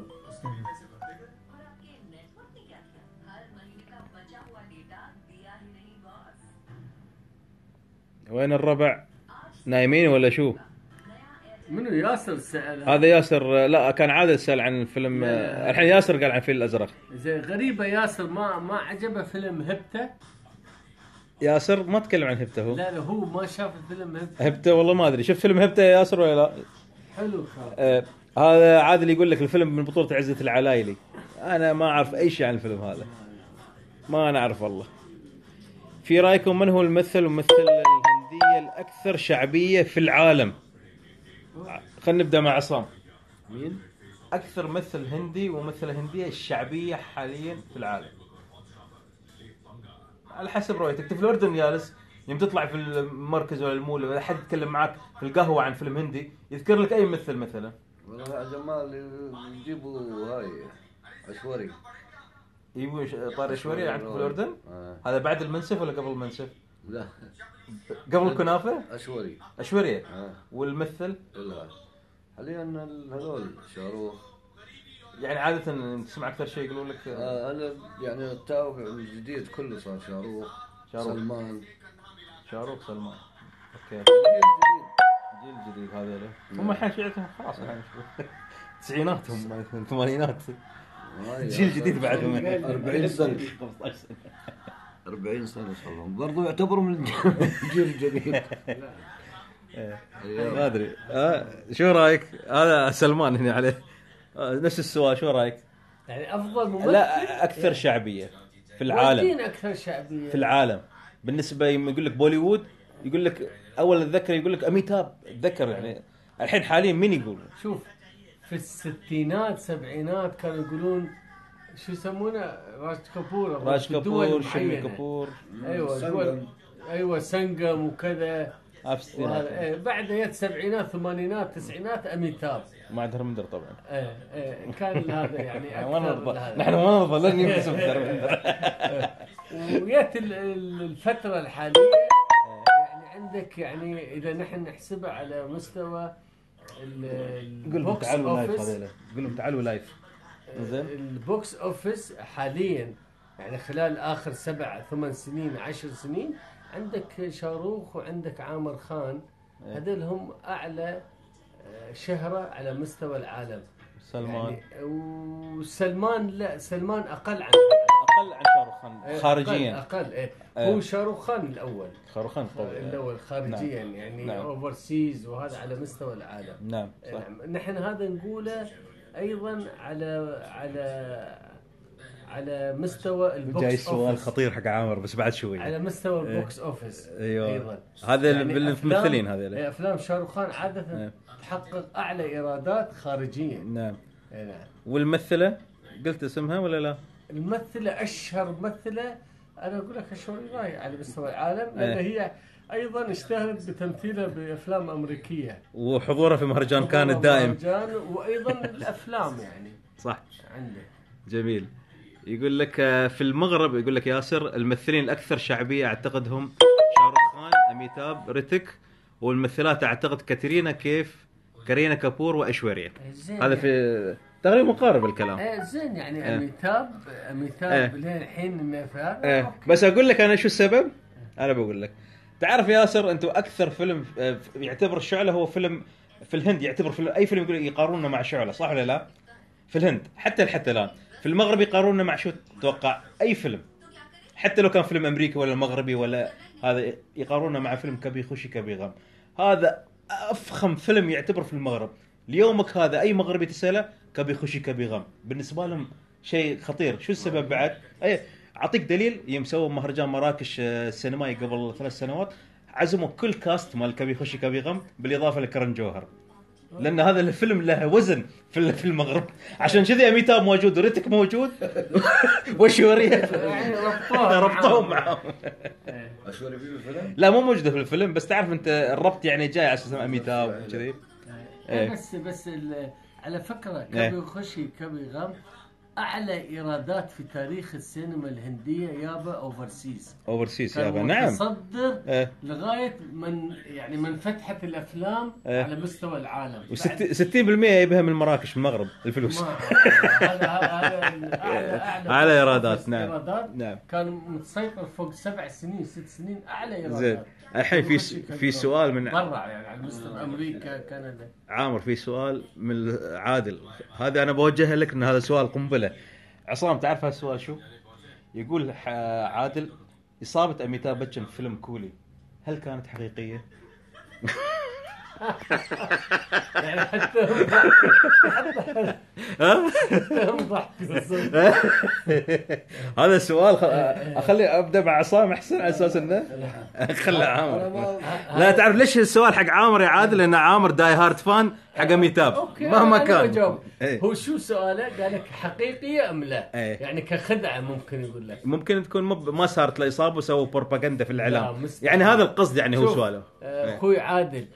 [SPEAKER 1] وين الربع؟ نايمين ولا شو؟
[SPEAKER 3] منو ياسر سأل؟
[SPEAKER 1] هذا ياسر. لا كان عادل سأل عن الفيلم. الحين ياسر قال عن الفيل الازرق.
[SPEAKER 3] زين غريبة ياسر ما عجبه فيلم هبته.
[SPEAKER 1] ياسر ما تكلم عن هبته هو.
[SPEAKER 3] لا هو ما شاف الفيلم هبته.
[SPEAKER 1] هبته والله ما ادري. شوف فيلم هبته يا ياسر ولا لا؟
[SPEAKER 3] حلو كان.
[SPEAKER 1] هذا عادل يقول لك الفيلم من بطولة عزة العلايلي. انا ما اعرف اي شيء عن الفيلم هذا. ما نعرف والله. في رايكم من هو الممثل الهندية الاكثر شعبية في العالم؟ خلينا نبدا مع عصام.
[SPEAKER 3] مين؟
[SPEAKER 1] اكثر ممثل هندي وممثلة هندية الشعبية حاليا في العالم على حسب رؤيتك. في الاردن جالس يوم تطلع في المركز ولا المول ولا حد يتكلم معك في القهوة عن فيلم هندي يذكر لك اي ممثل مثلا.
[SPEAKER 2] والله يا جمال يجيبوا هاي اشوري.
[SPEAKER 1] يجيبوا طار اشوري عندكم في الاردن؟ هذا بعد المنسف ولا قبل المنسف؟
[SPEAKER 2] لا
[SPEAKER 1] قبل الكنافة؟
[SPEAKER 2] اشوري.
[SPEAKER 1] والممثل؟
[SPEAKER 2] لا حاليا هذول شاروخ.
[SPEAKER 1] يعني عادة تسمع أكثر شيء يقولون لك.
[SPEAKER 2] أنا يعني التابع الجديد كله صار شاروخ. سلمان.
[SPEAKER 1] أوكي. جيل جديد هذول. هم الحين شيعتهم خلاص الحين تسعيناتهم ثمانينات. جيل جديد بعدهم
[SPEAKER 2] 40 سنة 40 سنة صار لهم برضو يعتبروا من الجيل الجديد.
[SPEAKER 1] ما أدري. شو رأيك؟ هذا سلمان هنا عليه نفس السؤال. شو رأيك؟
[SPEAKER 3] يعني أفضل ممثل؟
[SPEAKER 1] لا أكثر شعبية في العالم.
[SPEAKER 3] أكثر شعبية
[SPEAKER 1] في العالم بالنسبة يقول لك بوليوود. يقول لك أول الذكر يقول لك أميتاب. الذكر يعني الحين حاليا مين يقول؟
[SPEAKER 3] شوف في الستينات سبعينات كانوا يقولون شو يسمونه راج كابور،
[SPEAKER 1] راج
[SPEAKER 3] في دول
[SPEAKER 1] كابور، شمي
[SPEAKER 3] معينة.
[SPEAKER 1] كابور.
[SPEAKER 3] ايوه
[SPEAKER 2] سنغم.
[SPEAKER 3] دول، ايوه سنغم وكذا.
[SPEAKER 1] في الستينات
[SPEAKER 3] بعد يد سبعينات ثمانينات تسعينات اميتاب.
[SPEAKER 1] مع درمندر طبعا.
[SPEAKER 3] كان هذا يعني
[SPEAKER 1] ما نرضى،
[SPEAKER 3] اكثر.
[SPEAKER 1] نحن ما نرضى لن ينقسم درمندر.
[SPEAKER 3] ويت الفتره الحاليه يعني عندك، يعني اذا نحن نحسبها على مستوى
[SPEAKER 1] قول لهم
[SPEAKER 3] البوكس
[SPEAKER 1] تعالوا لايف
[SPEAKER 3] اوفيس،
[SPEAKER 1] هذول، قول لهم تعالوا لايف. زين.
[SPEAKER 3] البوكس اوفيس حاليا يعني خلال اخر 7 8 سنين 10 سنين عندك شاروخ وعندك عامر خان، هذول هم اعلى شهرة على مستوى العالم.
[SPEAKER 1] سلمان
[SPEAKER 3] يعني وسلمان لا، سلمان اقل عن
[SPEAKER 1] شاروخ خان خارجيا.
[SPEAKER 3] اقل هو شاروخ خان الاول،
[SPEAKER 1] شاروخ خان قوي.
[SPEAKER 3] الاول خارجيا.
[SPEAKER 1] نعم.
[SPEAKER 3] يعني
[SPEAKER 1] نعم.
[SPEAKER 3] اوفرسيز وهذا على مستوى العالم.
[SPEAKER 1] نعم صح.
[SPEAKER 3] نحن هذا نقوله ايضا على مستوى البوكس
[SPEAKER 1] جاي
[SPEAKER 3] اوفيس.
[SPEAKER 1] سؤال خطير حق عامر بس بعد شوي.
[SPEAKER 3] على مستوى البوكس اوفيس
[SPEAKER 1] ايوه
[SPEAKER 3] ايضا.
[SPEAKER 1] هذا
[SPEAKER 3] يعني
[SPEAKER 1] الممثلين هذول.
[SPEAKER 3] افلام شاروخ خان عاده تحقق اعلى ايرادات خارجيا.
[SPEAKER 1] نعم.
[SPEAKER 3] نعم.
[SPEAKER 1] والممثله قلت اسمها ولا لا؟
[SPEAKER 3] الممثله اشهر ممثله انا اقول لك اشهر راي على مستوى العالم، لان هي ايضا اشتهرت بتمثيلها بافلام امريكيه
[SPEAKER 1] وحضورها في مهرجان كان الدائم.
[SPEAKER 3] مهرجان، وايضا الافلام يعني
[SPEAKER 1] صح.
[SPEAKER 3] عنده.
[SPEAKER 1] جميل. يقول لك في المغرب، يقول لك ياسر الممثلين الاكثر شعبيه اعتقد هم شاروخ خان، اميتاب، ريتك، والممثلات اعتقد كارينا كابور واشوريا. هذا في تقريبا مقارب الكلام.
[SPEAKER 3] زين يعني اميتاب لين الحين انه في هذا.
[SPEAKER 1] بس اقول لك انا شو السبب؟ انا بقول لك. تعرف ياسر انتم اكثر فيلم يعتبر الشعله هو فيلم في الهند، يعتبر فيلم اي فيلم يقارنونه مع شعله، صح ولا لا؟ في الهند حتى الان. في المغرب يقارنونه مع شو تتوقع؟ اي فيلم، حتى لو كان فيلم امريكي ولا مغربي ولا هذا، يقارنونه مع فيلم كبي خشي كبي غم. هذا افخم فيلم يعتبر في المغرب. ليومك هذا اي مغربي تساله كبي خشي كبي غم، بالنسبه لهم شيء خطير. شو السبب بعد؟ اعطيك دليل. يوم سووا مهرجان مراكش السينمائي قبل 3 سنوات، عزموا كل كاست مال كبي خشي كبي غم بالاضافه لكرن جوهر، لان هذا الفيلم له وزن في المغرب. عشان كذي اميتاب موجود وريتك موجود وشورية
[SPEAKER 3] يعني
[SPEAKER 1] ربطوهم معهم.
[SPEAKER 2] اشوري في الفيلم؟
[SPEAKER 1] لا مو موجوده في الفيلم، بس تعرف انت الربط يعني جاي على اساس اميتاب كذي.
[SPEAKER 3] بس على فكره كبي خشي كبي غم اعلى ايرادات في تاريخ السينما الهنديه يابا اوفرسيز يابا. نعم. متصدر لغايه من فتحت الافلام على مستوى العالم.
[SPEAKER 1] و60% يبها من مراكش من المغرب الفلوس.
[SPEAKER 3] هذا
[SPEAKER 1] اعلى ايرادات.
[SPEAKER 3] نعم. كان متسيطر فوق 7 سنين 6 سنين اعلى ايرادات.
[SPEAKER 1] زين. الحين في سؤال من
[SPEAKER 3] برا يعني على مستوى امريكا كندا.
[SPEAKER 1] عامر في سؤال من عادل، هذا انا بوجهه لك ان هذا سؤال قنبله. عصام تعرف هالسؤال شو؟ يقول عادل اصابه اميتاب بچن في فيلم كولي هل كانت حقيقيه؟
[SPEAKER 3] يعني حتى هم ضحكوا.
[SPEAKER 1] هذا السؤال اخلي ابدا مع عصام احسن على اساس انه خلى عامر. لا تعرف ليش السؤال حق عامر يا عادل؟ لان عامر داي هارد فان حق اميتاب مهما كان.
[SPEAKER 3] هو شو سؤاله؟ قال لك حقيقيه ام لا؟ يعني كخدعه ممكن يقول لك،
[SPEAKER 1] ممكن تكون ما صارت له اصابه وسووا بروباغندا في الاعلام، يعني هذا القصد. يعني هو سؤاله
[SPEAKER 3] اخوي عادل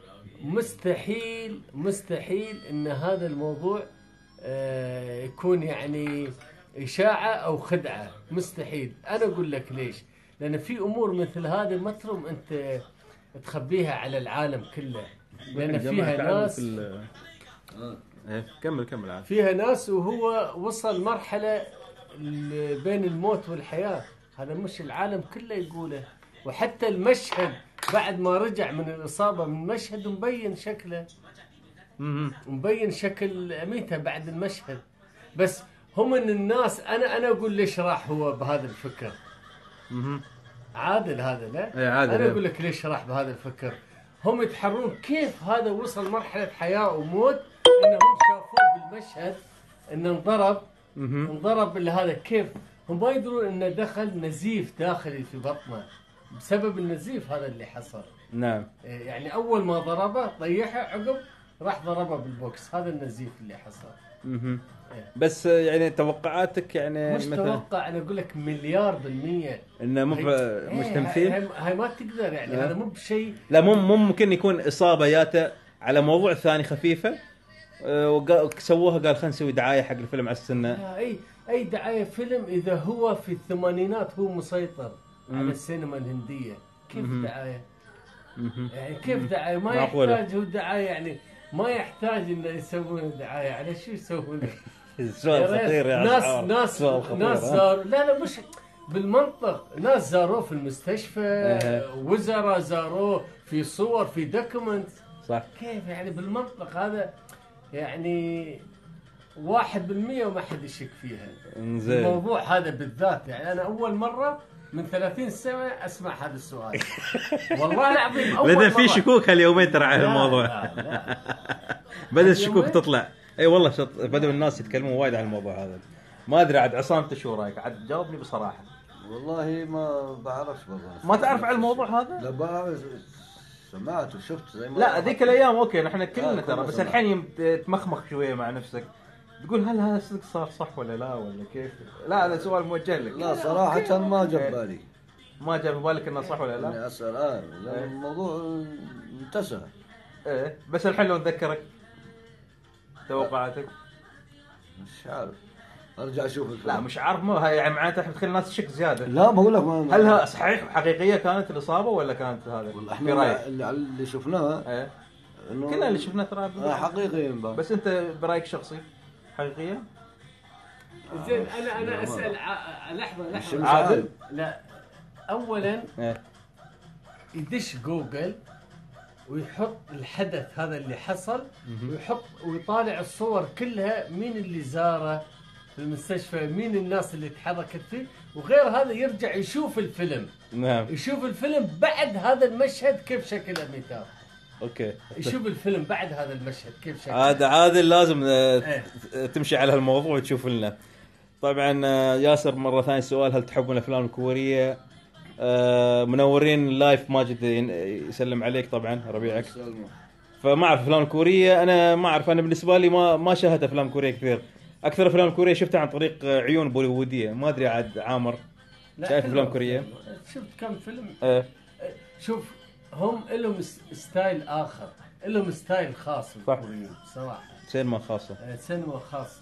[SPEAKER 3] مستحيل ان هذا الموضوع يكون يعني اشاعه او خدعه، مستحيل. انا اقول لك ليش؟ لان في امور مثل هذه ما تروم انت تخبيها على العالم كله، لان فيها ناس
[SPEAKER 1] كمل عاد.
[SPEAKER 3] فيها ناس وهو وصل مرحله بين الموت والحياه، هذا مش العالم كله يقوله. وحتى المشهد بعد ما رجع من الإصابة من مشهد مبين شكله، مبين شكل أميتة بعد المشهد. بس هم من الناس أنا أقول ليش راح هو بهذا الفكر. عادل هذا لا عادل. أنا أقول لك ليش راح بهذا الفكر. هم يتحرون كيف هذا وصل مرحلة حياة وموت، إنهم شافوه بالمشهد إنه انضرب لهذا. كيف هم ما يدرون إنه دخل نزيف داخلي في بطنه، بسبب النزيف هذا اللي حصل.
[SPEAKER 1] نعم.
[SPEAKER 3] يعني اول ما ضربه طيحه، عقب راح ضربه بالبوكس. هذا النزيف اللي حصل.
[SPEAKER 1] مهم.
[SPEAKER 3] إيه.
[SPEAKER 1] بس يعني توقعاتك يعني
[SPEAKER 3] مش
[SPEAKER 1] مثلا
[SPEAKER 3] توقع، انا اقول لك مليار بالمية
[SPEAKER 1] انه مو مش تمثيل.
[SPEAKER 3] هاي ما تقدر يعني. هذا مو بشيء.
[SPEAKER 1] لا مو ممكن يكون اصابه ياته على موضوع ثاني خفيفه، وسووها قال خلينا نسوي دعايه حق الفيلم على السنه.
[SPEAKER 3] لا، اي دعايه فيلم اذا هو في الثمانينات هو مسيطر على السينما الهنديه، كيف دعايه؟ يعني كيف دعايه؟ ما
[SPEAKER 1] معقولة.
[SPEAKER 3] يحتاج هو دعايه يعني، ما يحتاج انه يسوون دعايه. على شو يسوون؟
[SPEAKER 1] سؤال خطير يا
[SPEAKER 3] ناس
[SPEAKER 1] أشعار.
[SPEAKER 3] ناس
[SPEAKER 1] سؤال خطير،
[SPEAKER 3] ناس
[SPEAKER 1] ها؟
[SPEAKER 3] زاروا. لا مش بالمنطق. ناس زاروه في المستشفى،
[SPEAKER 1] إيه.
[SPEAKER 3] وزراء زاروه في صور، في دوكيومنت.
[SPEAKER 1] صح.
[SPEAKER 3] كيف يعني بالمنطق هذا؟ يعني 1% وما حد يشك فيها.
[SPEAKER 1] انزين.
[SPEAKER 3] الموضوع هذا بالذات يعني انا اول مره من 30 سنه اسمع هذا السؤال. والله العظيم اول
[SPEAKER 1] لذا
[SPEAKER 3] مرة.
[SPEAKER 1] في شكوك هاليومين ترى على
[SPEAKER 3] لا،
[SPEAKER 1] الموضوع.
[SPEAKER 3] لا.
[SPEAKER 1] بدأ الشكوك
[SPEAKER 3] اليومين؟
[SPEAKER 1] تطلع. اي والله بدأوا الناس يتكلمون وايد عن الموضوع هذا. ما ادري عاد عصام انت شو رايك؟ عاد جاوبني بصراحه.
[SPEAKER 2] والله ما بعرفش والله.
[SPEAKER 1] ما تعرف عن الموضوع هذا؟
[SPEAKER 2] لا بعرف، سمعت وشفت زي ما
[SPEAKER 1] لا ذيك الايام اوكي نحن كلنا
[SPEAKER 2] كلنا
[SPEAKER 1] ترى، بس
[SPEAKER 2] سمعنا.
[SPEAKER 1] الحين تمخمخ شويه مع نفسك تقول هل هذا صدق صار صح ولا لا ولا كيف؟ لا هذا سؤال موجه لك.
[SPEAKER 2] لا صراحة ما جاب بالي
[SPEAKER 1] ما جاء في بالك انه صح ولا لا؟
[SPEAKER 2] اني اسال لان الموضوع انتهى.
[SPEAKER 1] ايه بس الحين لو نذكرك توقعاتك.
[SPEAKER 2] مش عارف، ارجع اشوف الفيلم.
[SPEAKER 1] لا مش عارف، مو هاي يعني معناته تخلي الناس تشك زياده.
[SPEAKER 2] لا بقول لك ما
[SPEAKER 1] هل صحيح وحقيقيه كانت الاصابه ولا كانت هذا؟
[SPEAKER 2] والله
[SPEAKER 1] في رايك؟
[SPEAKER 2] احنا اللي شفناه
[SPEAKER 1] ايه
[SPEAKER 2] انه
[SPEAKER 1] كلنا اللي شفناه ترى
[SPEAKER 2] حقيقي.
[SPEAKER 1] بس انت برايك شخصي حقيقيه؟
[SPEAKER 3] زين انا اسال لحظه.
[SPEAKER 1] عادل؟
[SPEAKER 3] لا، اولا
[SPEAKER 1] ايه
[SPEAKER 3] يدش جوجل ويحط الحدث هذا اللي حصل، ويحط ويطالع الصور كلها، مين اللي زاره في المستشفى، مين الناس اللي تحركت فيه، وغير هذا يرجع يشوف الفيلم.
[SPEAKER 1] نعم
[SPEAKER 3] يشوف الفيلم بعد هذا المشهد كيف شكل أميتاب.
[SPEAKER 1] اوكي.
[SPEAKER 3] يشوف الفيلم بعد هذا المشهد كيف شكل.
[SPEAKER 1] عاد عادل لازم
[SPEAKER 3] إيه.
[SPEAKER 1] تمشي على هالموضوع وتشوف لنا. طبعا ياسر مره ثانيه سؤال، هل تحبون الافلام الكوريه؟ منورين لايف، ماجد يسلم عليك طبعا ربيعك. فما اعرف الافلام الكوريه، انا ما اعرف، انا بالنسبه لي ما شاهدت افلام كوريه كثير. اكثر الافلام الكوريه شفتها عن طريق عيون بوليووديه. ما ادري عاد عامر
[SPEAKER 3] لا،
[SPEAKER 1] شايف
[SPEAKER 3] حلو.
[SPEAKER 1] أفلام كورية؟
[SPEAKER 3] شفت كم فيلم.
[SPEAKER 1] ايه
[SPEAKER 3] شوف هم لهم ستايل آخر، لهم ستايل خاص
[SPEAKER 1] صح.
[SPEAKER 3] الكوريين صراحة.
[SPEAKER 1] سينما خاصه.
[SPEAKER 3] سينما خاصة.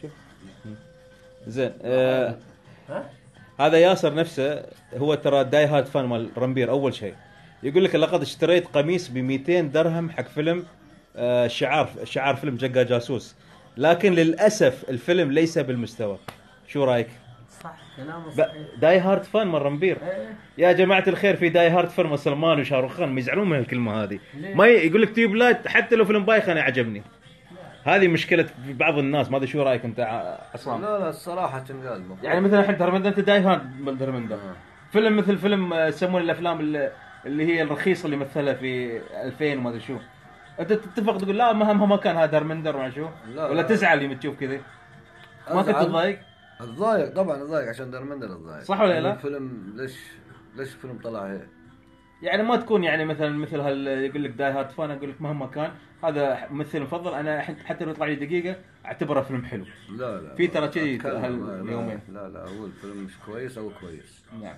[SPEAKER 1] زين
[SPEAKER 3] ها؟
[SPEAKER 1] هذا ياسر نفسه هو ترى داي هارد فان مال رامبير. اول شيء يقول لك لقد اشتريت قميص ب 200 درهم حق فيلم شعار فيلم جقا جاسوس، لكن للاسف الفيلم ليس بالمستوى. شو رايك؟
[SPEAKER 3] صح كلامه صحيح.
[SPEAKER 1] داي هارد فان مال رامبير.
[SPEAKER 3] إيه.
[SPEAKER 1] يا جماعه الخير في داي هارد فان سلمان وشاروخ خان ما يزعلون من الكلمه هذه.
[SPEAKER 3] ليه؟
[SPEAKER 1] ما يقول لك تيوب لايت حتى لو فيلم بايخ انا عجبني. هذه مشكله في بعض الناس. ما ادري شو رايك انت عصام؟
[SPEAKER 2] لا الصراحة تنقال
[SPEAKER 1] يعني مثلا الحين درمندا انت داي هارد مال درمندا. فيلم مثل فيلم يسمون الافلام اللي هي الرخيصه اللي مثلها في 2000 وما ادري شو، انت تتفق تقول لا مهما كان هذا درمندر وما شو،
[SPEAKER 2] لا،
[SPEAKER 1] ولا
[SPEAKER 2] لا.
[SPEAKER 1] تزعل لما تشوف كذا؟ ما كنت تضايق؟
[SPEAKER 2] الضايق طبعا الضايق عشان درمندر الضايق.
[SPEAKER 1] صح ولا لا؟
[SPEAKER 2] الفيلم ليش فيلم طلع هيك؟
[SPEAKER 1] يعني ما تكون يعني مثل يقول لك داي هارد فان، اقول لك مهما كان هذا ممثل مفضل، انا حتى لو يطلع لي دقيقه اعتبره فيلم حلو.
[SPEAKER 2] لا
[SPEAKER 1] في ترى كذي
[SPEAKER 2] أتكلم.
[SPEAKER 1] هاليومين.
[SPEAKER 2] لا هو الفيلم مش كويس او كويس.
[SPEAKER 1] نعم.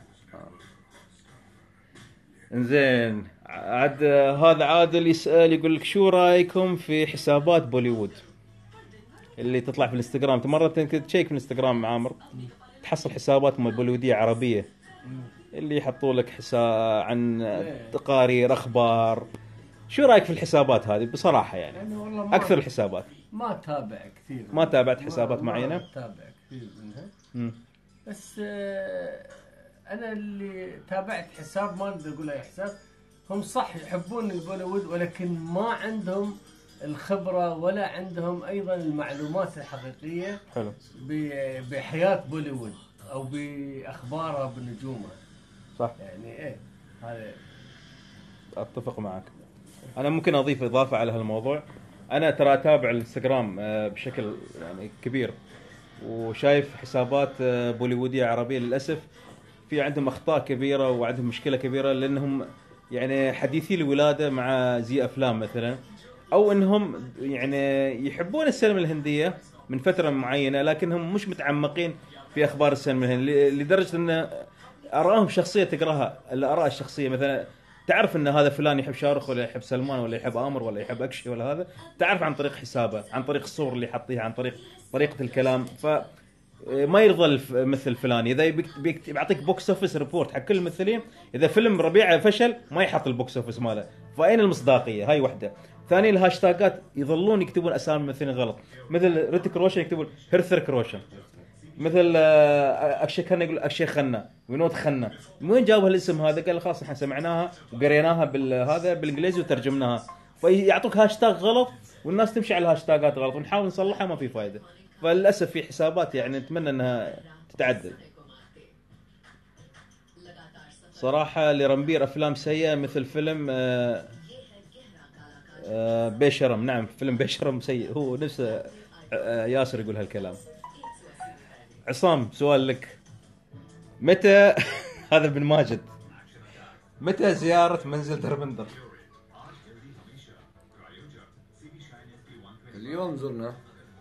[SPEAKER 1] انزين عاد هذا عادل يسأل يقول لك شو رايكم في حسابات بوليوود اللي تطلع في الانستغرام؟ انت مره تشيك في الانستغرام عامر تحصل حسابات بوليووديه عربيه اللي يحطوا لك عن تقارير اخبار. شو رايك في الحسابات هذه بصراحه يعني
[SPEAKER 3] والله ما
[SPEAKER 1] اكثر الحسابات؟
[SPEAKER 3] ما تابع كثير.
[SPEAKER 1] ما تابعت حسابات معينه؟
[SPEAKER 3] ما تابع كثير منها. بس انا اللي تابعت حساب، ما اقدر اقول اي حساب، هم صح يحبون البوليوود ولكن ما عندهم الخبره ولا عندهم ايضا المعلومات الحقيقيه
[SPEAKER 1] حلو
[SPEAKER 3] بحياه بوليوود او باخبارها بنجومها.
[SPEAKER 1] صح
[SPEAKER 3] يعني ايه هذا.
[SPEAKER 1] اتفق معك. انا ممكن اضيف اضافه على هالموضوع. انا ترى اتابع الانستغرام بشكل يعني كبير، وشايف حسابات بوليووديه عربيه للاسف في عندهم اخطاء كبيره وعندهم مشكله كبيره، لانهم يعني حديثي الولاده مع زي افلام مثلا او انهم يعني يحبون السينما الهنديه من فتره معينه لكنهم مش متعمقين في اخبار السينما الهنديه لدرجه ان ارائهم شخصيه تقراها الاراء الشخصيه مثلا تعرف ان هذا فلان يحب شارخ ولا يحب سلمان ولا يحب امر ولا يحب اكشي ولا هذا تعرف عن طريق حسابه عن طريق الصور اللي يحطيها عن طريق طريقه الكلام ما يرضى الممثل الفلاني اذا بيعطيك بوكس اوفيس ريبورت حق كل الممثلين اذا فيلم ربيعه فشل ما يحط البوكس اوفيس ماله فاين المصداقيه هاي وحده ثاني الهاشتاجات يظلون يكتبون اسامي الممثلين غلط مثل ريتيك روشن يكتبون هيرثر روشن مثل اكشي خنا يقول اكشي خنا وينود خنا من وين جابوا الاسم هذا قال خلاص احنا سمعناها وقريناها بالهذا بالانجليزي وترجمناها فيعطوك هاشتاج غلط والناس تمشي على الهاشتاجات غلط ونحاول نصلحها ما في فايده فللاسف في حسابات يعني نتمنى انها تتعدل صراحه لرمبير افلام سيئه مثل فيلم بيشرم نعم فيلم بيشرم سيء هو نفسه ياسر يقول هالكلام عصام سؤال لك متى هذا بن ماجد متى زيارة منزل دربندر
[SPEAKER 2] اليوم زرنا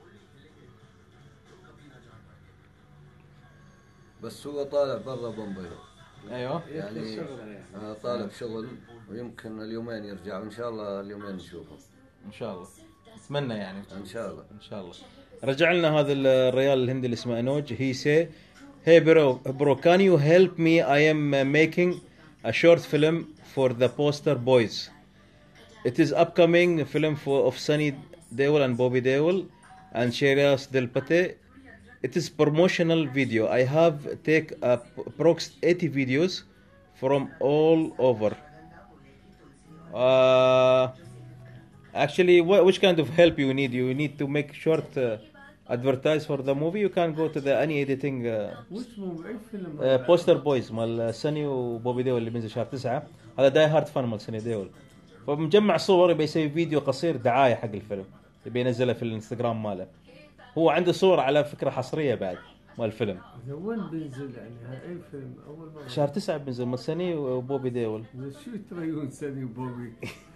[SPEAKER 2] بس هو طالع برا بومباي
[SPEAKER 1] ايوه
[SPEAKER 2] يعني طالع شغل ويمكن اليومين يرجع وان شاء الله اليومين نشوفه
[SPEAKER 1] ان شاء الله اتمنى يعني
[SPEAKER 2] ان شاء الله
[SPEAKER 1] ان شاء الله رجع لنا هذا الريال الهندي اللي اسمه انوج هي سي hey bro can you help me I am making a short film for the poster boys it is upcoming film of Sunny Deol and Bobby Deol and Sherias Del Pate it is promotional video I have take approx 80 videos from all over actually which kind of help you need to make short advertise for the movie you can go to the any editing
[SPEAKER 3] وش مو اي فيلم
[SPEAKER 1] بوستر بويز مال ساني وبوبي ديول اللي بينزل شهر 9 هذا داي هارد فان مال ساني ديول فمجمع صور يبي يسوي فيديو قصير دعايه حق الفيلم يبي ينزله في الانستغرام ماله هو عنده صور على فكره حصريه بعد مال الفيلم
[SPEAKER 3] وين بينزل يعني اي فيلم اول مره
[SPEAKER 1] شهر 9 بينزل مال ساني وبوبي ديول
[SPEAKER 3] شو تريون سني وبوبي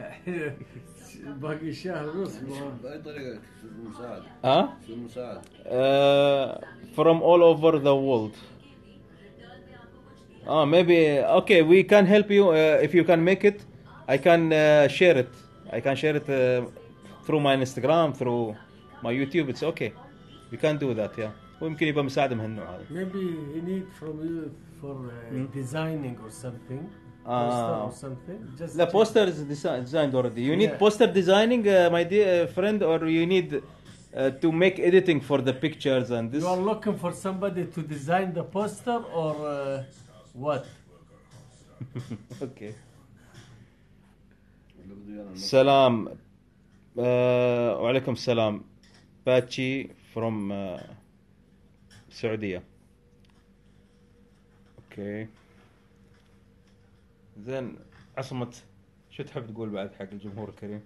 [SPEAKER 3] باقي شهر ونص
[SPEAKER 2] باي طريقه شو المساعده شو المساعده
[SPEAKER 1] from all over the world maybe okay we can help you if you can make it I can share it through my Instagram through my YouTube it's okay we can do that yeah ويمكن يبقى مساعدة من هالنوع هذا
[SPEAKER 3] maybe he need from you for designing or something poster or something just
[SPEAKER 1] the poster is designed already you need poster designing my dear friend or you need to make editing for the pictures and this
[SPEAKER 3] you are looking for somebody to design the poster or what
[SPEAKER 1] okay سلام وعليكم السلام باتشي from السعودية اوكي زين عصمت شو تحب تقول بعد حق الجمهور الكريم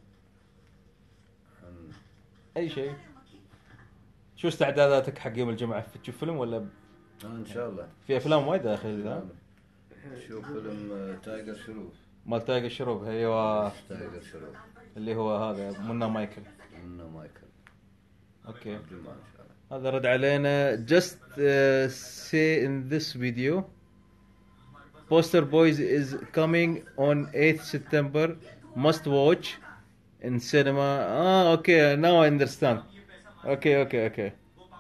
[SPEAKER 1] اي شيء شو استعداداتك حق يوم الجمعة تشوف فيلم ولا
[SPEAKER 2] ان شاء الله
[SPEAKER 1] في افلام وايد داخل ذا
[SPEAKER 2] شوف فيلم تايجر شروف
[SPEAKER 1] مال تايجر شروف ايوه
[SPEAKER 2] تايجر شروف
[SPEAKER 1] اللي هو هذا منا مايكل اوكي هذا رد علينا just say in this video Poster Boys is coming on 8th September must watch in cinema okay now I understand okay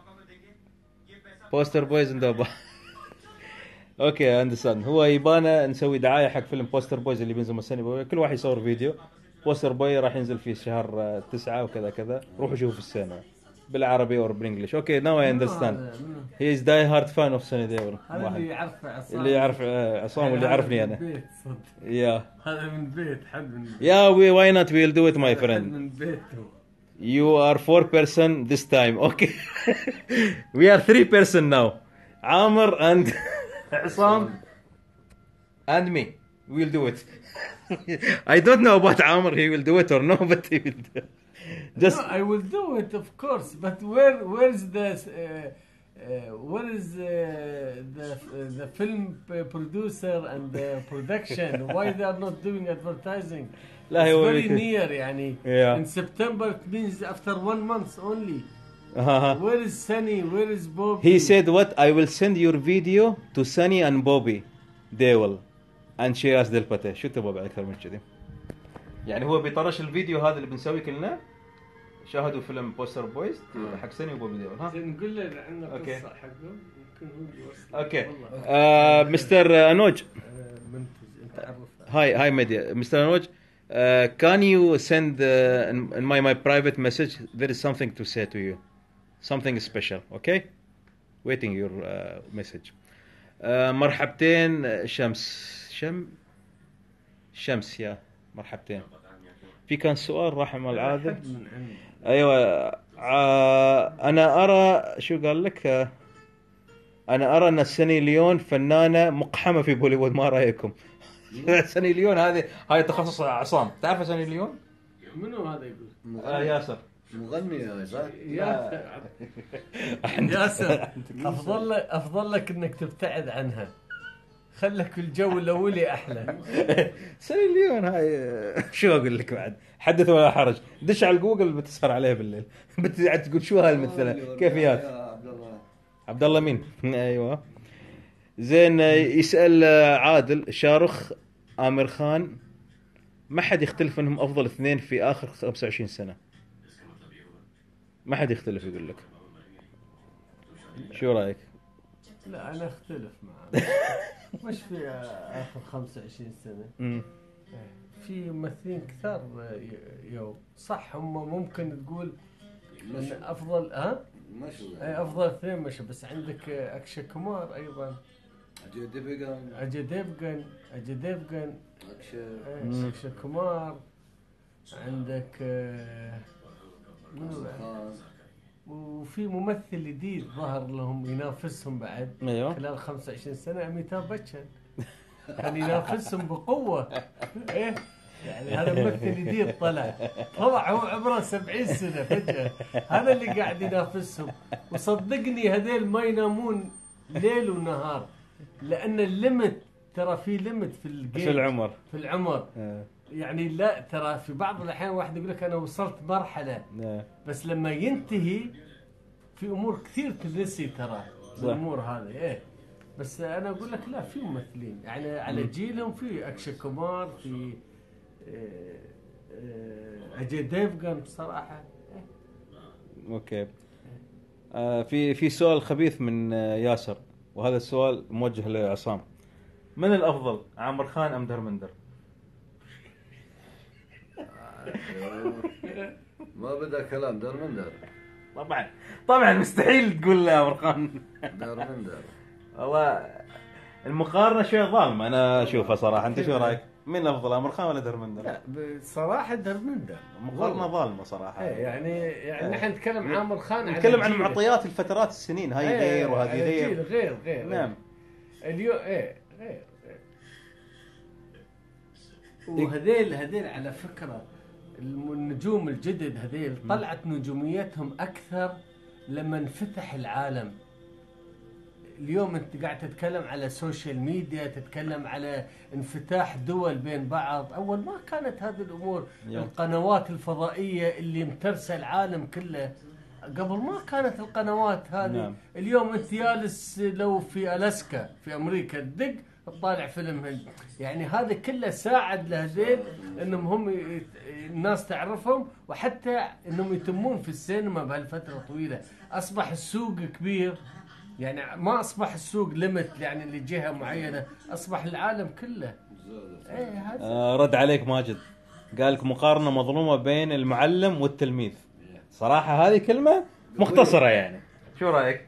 [SPEAKER 1] Poster Boys in the اوكي اندرستاند هو يبانا نسوي دعايه حق فيلم بوستر بويز اللي بينزل السينما كل واحد يصور فيديو بوستر بوي راح ينزل في شهر 9 وكذا كذا روحوا شوفوا في السينما بالعربي او بالانجلش اوكي ناو اي اندرستاند هي از داي هارد فان اوف ساني ديول
[SPEAKER 3] هذا اللي يعرف عصام
[SPEAKER 1] اللي يعرف عصام واللي يعرفني انا يا
[SPEAKER 3] هذا من بيت حد من
[SPEAKER 1] يا وي واي نوت ويل دو ات ماي فريند
[SPEAKER 3] من بيته
[SPEAKER 1] You are 4 person this time. Okay. We are 3 person now. Amr and Isam and me. We'll do it. I don't know about Amr. He will do it or no, but he will do it. Just
[SPEAKER 3] no, I will do it, of course. But where's the where is the film producer and the production? Why they are not doing advertising?
[SPEAKER 1] لا
[SPEAKER 3] It's
[SPEAKER 1] هو
[SPEAKER 3] very near يعني.
[SPEAKER 1] Yeah.
[SPEAKER 3] In September it means after 1 month only.
[SPEAKER 1] Uh-huh.
[SPEAKER 3] Where is Sunny? Where is Bobby?
[SPEAKER 1] He said what? I will send your video to Sunny and Bobby Deol and Shiraz Del Pate. شو تبغى بعد أكثر من كذي؟ يعني هو بيطرش الفيديو هذا اللي بنسويه كلنا. شاهدوا فيلم بوستر بويز حق سني وبوبي ديول ها؟
[SPEAKER 3] نقول له عندنا
[SPEAKER 1] أوكي.
[SPEAKER 3] قصة حقه يمكن هو اللي يوصل.
[SPEAKER 1] اوكي
[SPEAKER 3] والله.
[SPEAKER 1] مستر انوج
[SPEAKER 3] منتج انت عرفه.
[SPEAKER 1] هاي ميديا مستر انوج can you send in my private message there is something to say to you something special okay waiting your message مرحبتين شمس يا مرحبتين في كان سؤال راح مع العادل
[SPEAKER 3] من عندي.
[SPEAKER 1] ايوه انا ارى شو قال لك انا ارى ان سني ليون فنانه مقحمه في بوليوود ما رايكم؟ سني ليون هاي تخصص عصام تعرف سني ليون؟
[SPEAKER 3] منو هذا يقول؟
[SPEAKER 1] ياسر
[SPEAKER 2] مغني يا صح؟
[SPEAKER 3] ياسر افضل لك انك تبتعد عنها. خلك الجو الاولي احلى.
[SPEAKER 1] سني ليون هاي شو اقول لك بعد؟ حدث ولا حرج دش على جوجل بتسهر عليها بالليل بتقعد تقول شو هاي الممثله كيفيات عبد الله مين ايوه زين يسال عادل شارخ آمر خان ما حد يختلف انهم افضل اثنين في اخر 25 سنه ما حد يختلف يقول لك شو رايك؟
[SPEAKER 3] لا انا اختلف معك. مش في اخر 25 سنه في ممثلين كثار صح هم ممكن تقول ان افضل
[SPEAKER 2] مشوا
[SPEAKER 3] افضل اثنين مشوا بس عندك اكشي كومار ايضا اجي ديفغان اكشي كومار عندك وفي ممثل جديد ظهر لهم ينافسهم بعد
[SPEAKER 1] ايوه
[SPEAKER 3] خلال 25 سنه أميتاب باتشان كان ينافسهم بقوه ايه يعني هذا ممثل جديد طلع هو عمره 70 سنه فجاه هذا اللي قاعد ينافسهم وصدقني هذيل ما ينامون ليل ونهار لان الليمت ترى في ليمت في الجيم في العمر يعني لا ترى في بعض الاحيان واحد يقول لك انا وصلت مرحله بس لما ينتهي في امور كثير تنسي ترى الامور هذه ايه بس انا اقول لك لا في ممثلين يعني على جيلهم في اكشي كومار في اجي ديفغان بصراحه
[SPEAKER 1] اوكي في سؤال خبيث من ياسر وهذا السؤال موجه لعصام من الافضل عامر خان ام درمندر؟
[SPEAKER 2] ما بدا كلام درمندر
[SPEAKER 1] طبعا مستحيل تقول عامر خان
[SPEAKER 2] درمندر
[SPEAKER 1] والله المقارنه شويه ظالمه انا اشوفها صراحه انت شو رايك؟ مين الافضل عامر خان ولا درمندر؟
[SPEAKER 3] لا بصراحه درمندر
[SPEAKER 1] مقارنه ظالمه صراحه
[SPEAKER 3] يعني نحن نتكلم عن عامر خان
[SPEAKER 1] نتكلم عن معطيات الفترات السنين هاي غير وهذه
[SPEAKER 3] غير
[SPEAKER 1] نعم
[SPEAKER 3] اليوم غير وهذيل على فكره النجوم الجدد هذيل طلعت نجوميتهم اكثر لما انفتح العالم. اليوم انت قاعد تتكلم على سوشيال ميديا تتكلم على انفتاح دول بين بعض اول ما كانت هذه الامور القنوات الفضائيه اللي مترسه العالم كله قبل ما كانت القنوات هذه اليوم انت جالس لو في ألاسكا في امريكا تدق تطالع فيلم هندي يعني هذا كله ساعد لهذيل انهم هم الناس تعرفهم وحتى انهم يتمون في السينما بهالفتره طويله. اصبح السوق كبير يعني ما اصبح السوق ليمت يعني لجهه معينه اصبح العالم كله
[SPEAKER 1] رد عليك ماجد قال لك مقارنه مظلومه بين المعلم والتلميذ. صراحه هذه كلمه مختصره يعني شو رايك؟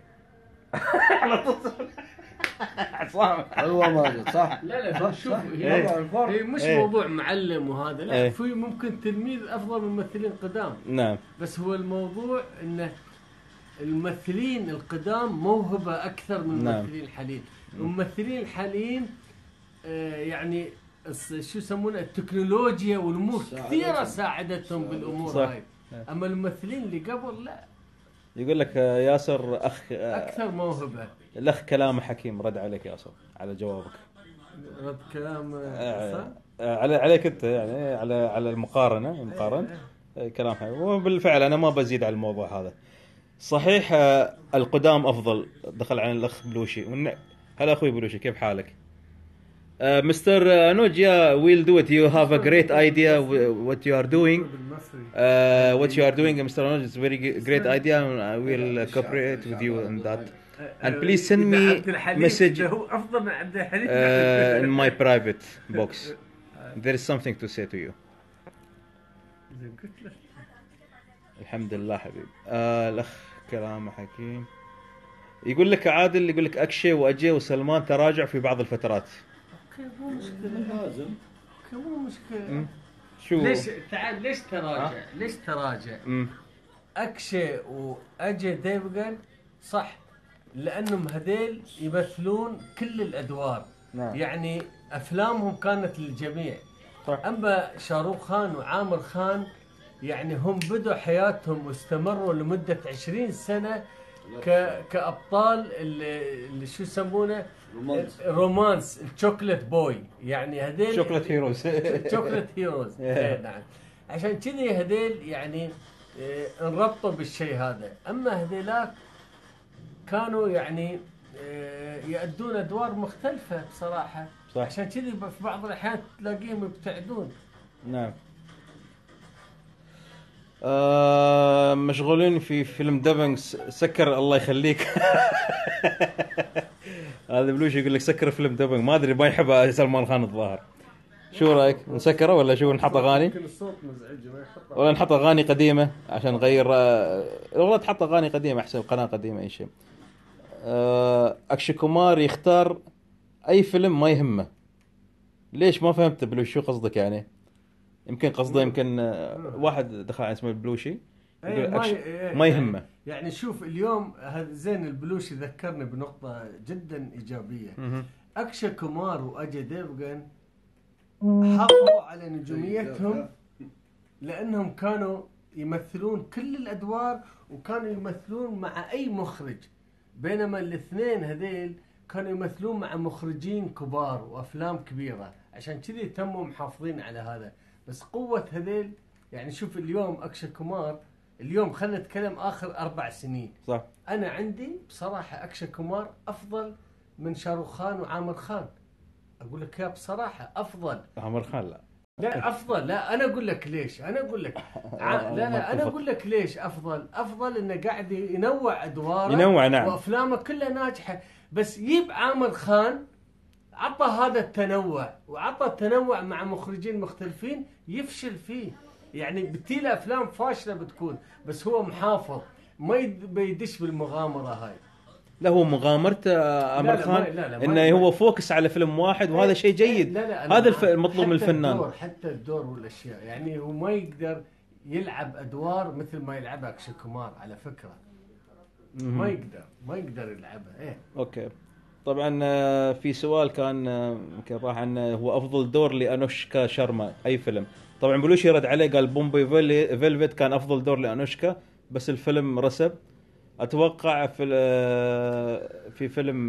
[SPEAKER 1] عصام
[SPEAKER 2] حلوه ماجد صح؟
[SPEAKER 3] لا شوف هي مش موضوع معلم وهذا لا في ممكن تلميذ افضل من ممثلين قدام
[SPEAKER 1] نعم
[SPEAKER 3] بس هو الموضوع انه الممثلين القدام موهبه اكثر من الممثلين الحاليين. الممثلين الحاليين يعني شو يسمونه التكنولوجيا والامور كثيره ساعدتهم بالامور هاي اما الممثلين اللي قبل لا
[SPEAKER 1] يقول لك ياسر
[SPEAKER 3] اكثر موهبه.
[SPEAKER 1] الاخ كلامه حكيم، رد عليك ياسر على جوابك.
[SPEAKER 3] رد كلام حسن.
[SPEAKER 1] عليك انت يعني، على المقارنه كلام حلو. وبالفعل انا ما بزيد على الموضوع هذا. صحيح القدام افضل. دخل على الاخ بلوشي. هلا اخوي بلوشي، كيف حالك؟ مستر انوج، we'll do it. You have a great idea what you are doing. What you are doing, Mr. Anoj, is very great idea, and I will cooperate with you on that. And please send me message
[SPEAKER 3] هو افضل من عبد الحليم
[SPEAKER 1] in my private box. There is something to say to you. الحمد لله حبيب. الأخ كلامه حكيم. يقول لك عادل، يقول لك أكشي وأجي وسلمان تراجع في بعض الفترات.
[SPEAKER 3] اوكي مو مشكلة.
[SPEAKER 2] لازم.
[SPEAKER 3] مو مشكلة.
[SPEAKER 1] شو؟
[SPEAKER 3] ليش تعال ليش تراجع؟ ليش تراجع؟ أكشي وأجي ديفغان صح، لأنهم هذيل يمثلون كل الأدوار.
[SPEAKER 1] نعم.
[SPEAKER 3] يعني أفلامهم كانت للجميع.
[SPEAKER 1] صح.
[SPEAKER 3] أما شاروخ خان وعامر خان يعني هم بدوا حياتهم واستمروا لمدة 20 سنة كأبطال اللي شو يسمونه؟ رومانس الشوكليت بوي، يعني هذيل
[SPEAKER 1] شوكليت هيروز.
[SPEAKER 3] شوكليت هيروز. نعم. عشان كذي هذيل يعني انربطوا بالشيء هذا. اما هذيلاك كانوا يعني يأدون ادوار مختلفة بصراحة.
[SPEAKER 1] صح.
[SPEAKER 3] عشان كذي في بعض الاحيان تلاقيهم يبتعدون.
[SPEAKER 1] نعم. مشغولين في فيلم دبنج. سكر الله يخليك. هذا بلوش يقول لك سكر فيلم دبنج. ما ادري، ما يحب سلمان خان الظاهر. شو رايك نسكره ولا شو؟ نحط اغاني؟
[SPEAKER 3] يمكن الصوت مزعج ما يحط.
[SPEAKER 1] ولا نحط اغاني قديمه عشان نغير؟ والله تحط اغاني قديمه احسن، قناه قديمه اي شيء. اكشي كومار يختار اي فيلم ما يهمه. ليش؟ ما فهمت بلوش شو قصدك يعني. يمكن قصده يمكن واحد دخل على اسمه البلوشي ما يهمه.
[SPEAKER 3] يعني شوف اليوم هذا زين البلوشي ذكرني بنقطة جدا إيجابية. أكشي كومار وأجي ديفغان حافظوا على نجوميتهم لأنهم كانوا يمثلون كل الأدوار وكانوا يمثلون مع أي مخرج، بينما الاثنين هذيل كانوا يمثلون مع مخرجين كبار وأفلام كبيرة. عشان كذي تموا محافظين على هذا. بس قوة هذيل يعني شوف اليوم أكشي كومار اليوم خلينا نتكلم آخر 4 سنين.
[SPEAKER 1] صح.
[SPEAKER 3] أنا عندي بصراحة أكشي كومار أفضل من شاروخ خان وعامر خان. أقول لك يا بصراحة أفضل.
[SPEAKER 1] عامر خان
[SPEAKER 3] لا أفضل. لا أنا أقول لك ليش. أنا أقول لك لا أنا أقول لك ليش أفضل إنه قاعد ينوع أدواره.
[SPEAKER 1] ينوع نعم.
[SPEAKER 3] وأفلامه كلها ناجحة. بس يجيب عامر خان عطى هذا التنوع وعطى التنوع مع مخرجين مختلفين يفشل فيه. يعني بتيله افلام فاشله بتكون، بس هو محافظ ما يدش بالمغامره هاي.
[SPEAKER 1] لا هو مغامرته عامر خان انه هو فوكس على فيلم واحد، وهذا شيء جيد. هذا المطلوب من الفنان.
[SPEAKER 3] حتى الدور والاشياء يعني هو ما يقدر يلعب ادوار مثل ما يلعبها أكشي كومار على فكره. ما يقدر يلعبها. ايه اوكي.
[SPEAKER 1] طبعا في سؤال كان يمكن راح عنه، هو افضل دور لانوشكا شارما اي فيلم؟ طبعا بلوشي رد عليه قال بومبي فيلفت كان افضل دور لانوشكا، بس الفيلم رسب. اتوقع في فيلم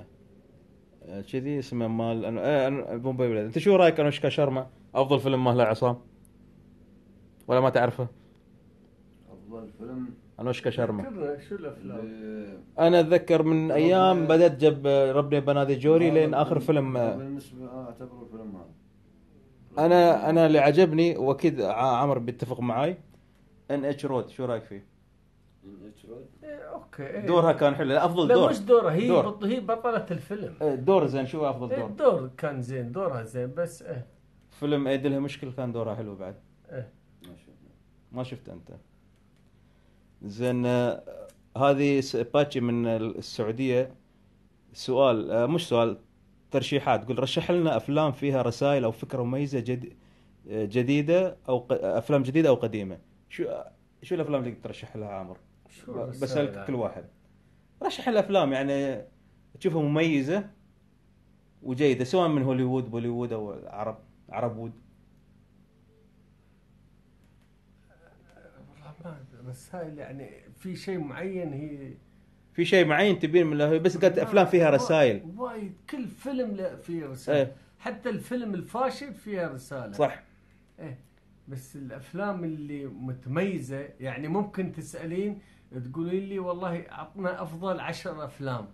[SPEAKER 1] كذي اسمه مال بومبي فيلفت. انت شو رايك انوشكا شارما افضل فيلم مالها عصام ولا ما تعرفه؟
[SPEAKER 2] افضل فيلم
[SPEAKER 1] انوشكا شارما
[SPEAKER 3] شو الافلام؟
[SPEAKER 1] انا اتذكر من ايام بدات جب ربني بنادي جوري لين اخر فيلم.
[SPEAKER 2] بالنسبه اعتبره الفيلم هذا
[SPEAKER 1] انا اللي عجبني واكيد عمر بيتفق معاي ان اتش رود. شو رايك فيه؟
[SPEAKER 2] ان اتش رود
[SPEAKER 3] اوكي.
[SPEAKER 1] دورها كان حلو. افضل
[SPEAKER 3] لا
[SPEAKER 1] دور.
[SPEAKER 3] مش دورها هي بطلة الفيلم.
[SPEAKER 1] دور زين. شو افضل دور؟
[SPEAKER 3] الدور كان زين. دورها زين بس
[SPEAKER 1] فيلم ايد لها مشكله كان دورها حلو بعد. ما شفت انت زين. هذه باتشي من السعوديه. سؤال مش سؤال، ترشيحات. تقول رشح لنا افلام فيها رسائل او فكره مميزه جديده او افلام جديده او قديمه. شو الافلام اللي ترشح لها عامر؟ بسألك كل واحد رشح الافلام يعني تشوفها مميزه وجيده، سواء من هوليوود بوليوود او عرب وود.
[SPEAKER 3] رسائل يعني في شيء معين هي
[SPEAKER 1] في شيء معين تبين من له، بس قالت افلام فيها رسائل.
[SPEAKER 3] وايد كل فيلم فيه رسالة.
[SPEAKER 1] ايه.
[SPEAKER 3] حتى الفيلم الفاشل فيها رسالة.
[SPEAKER 1] صح.
[SPEAKER 3] ايه. بس الافلام اللي متميزة يعني ممكن تسألين تقولين لي والله عطنا افضل 10 افلام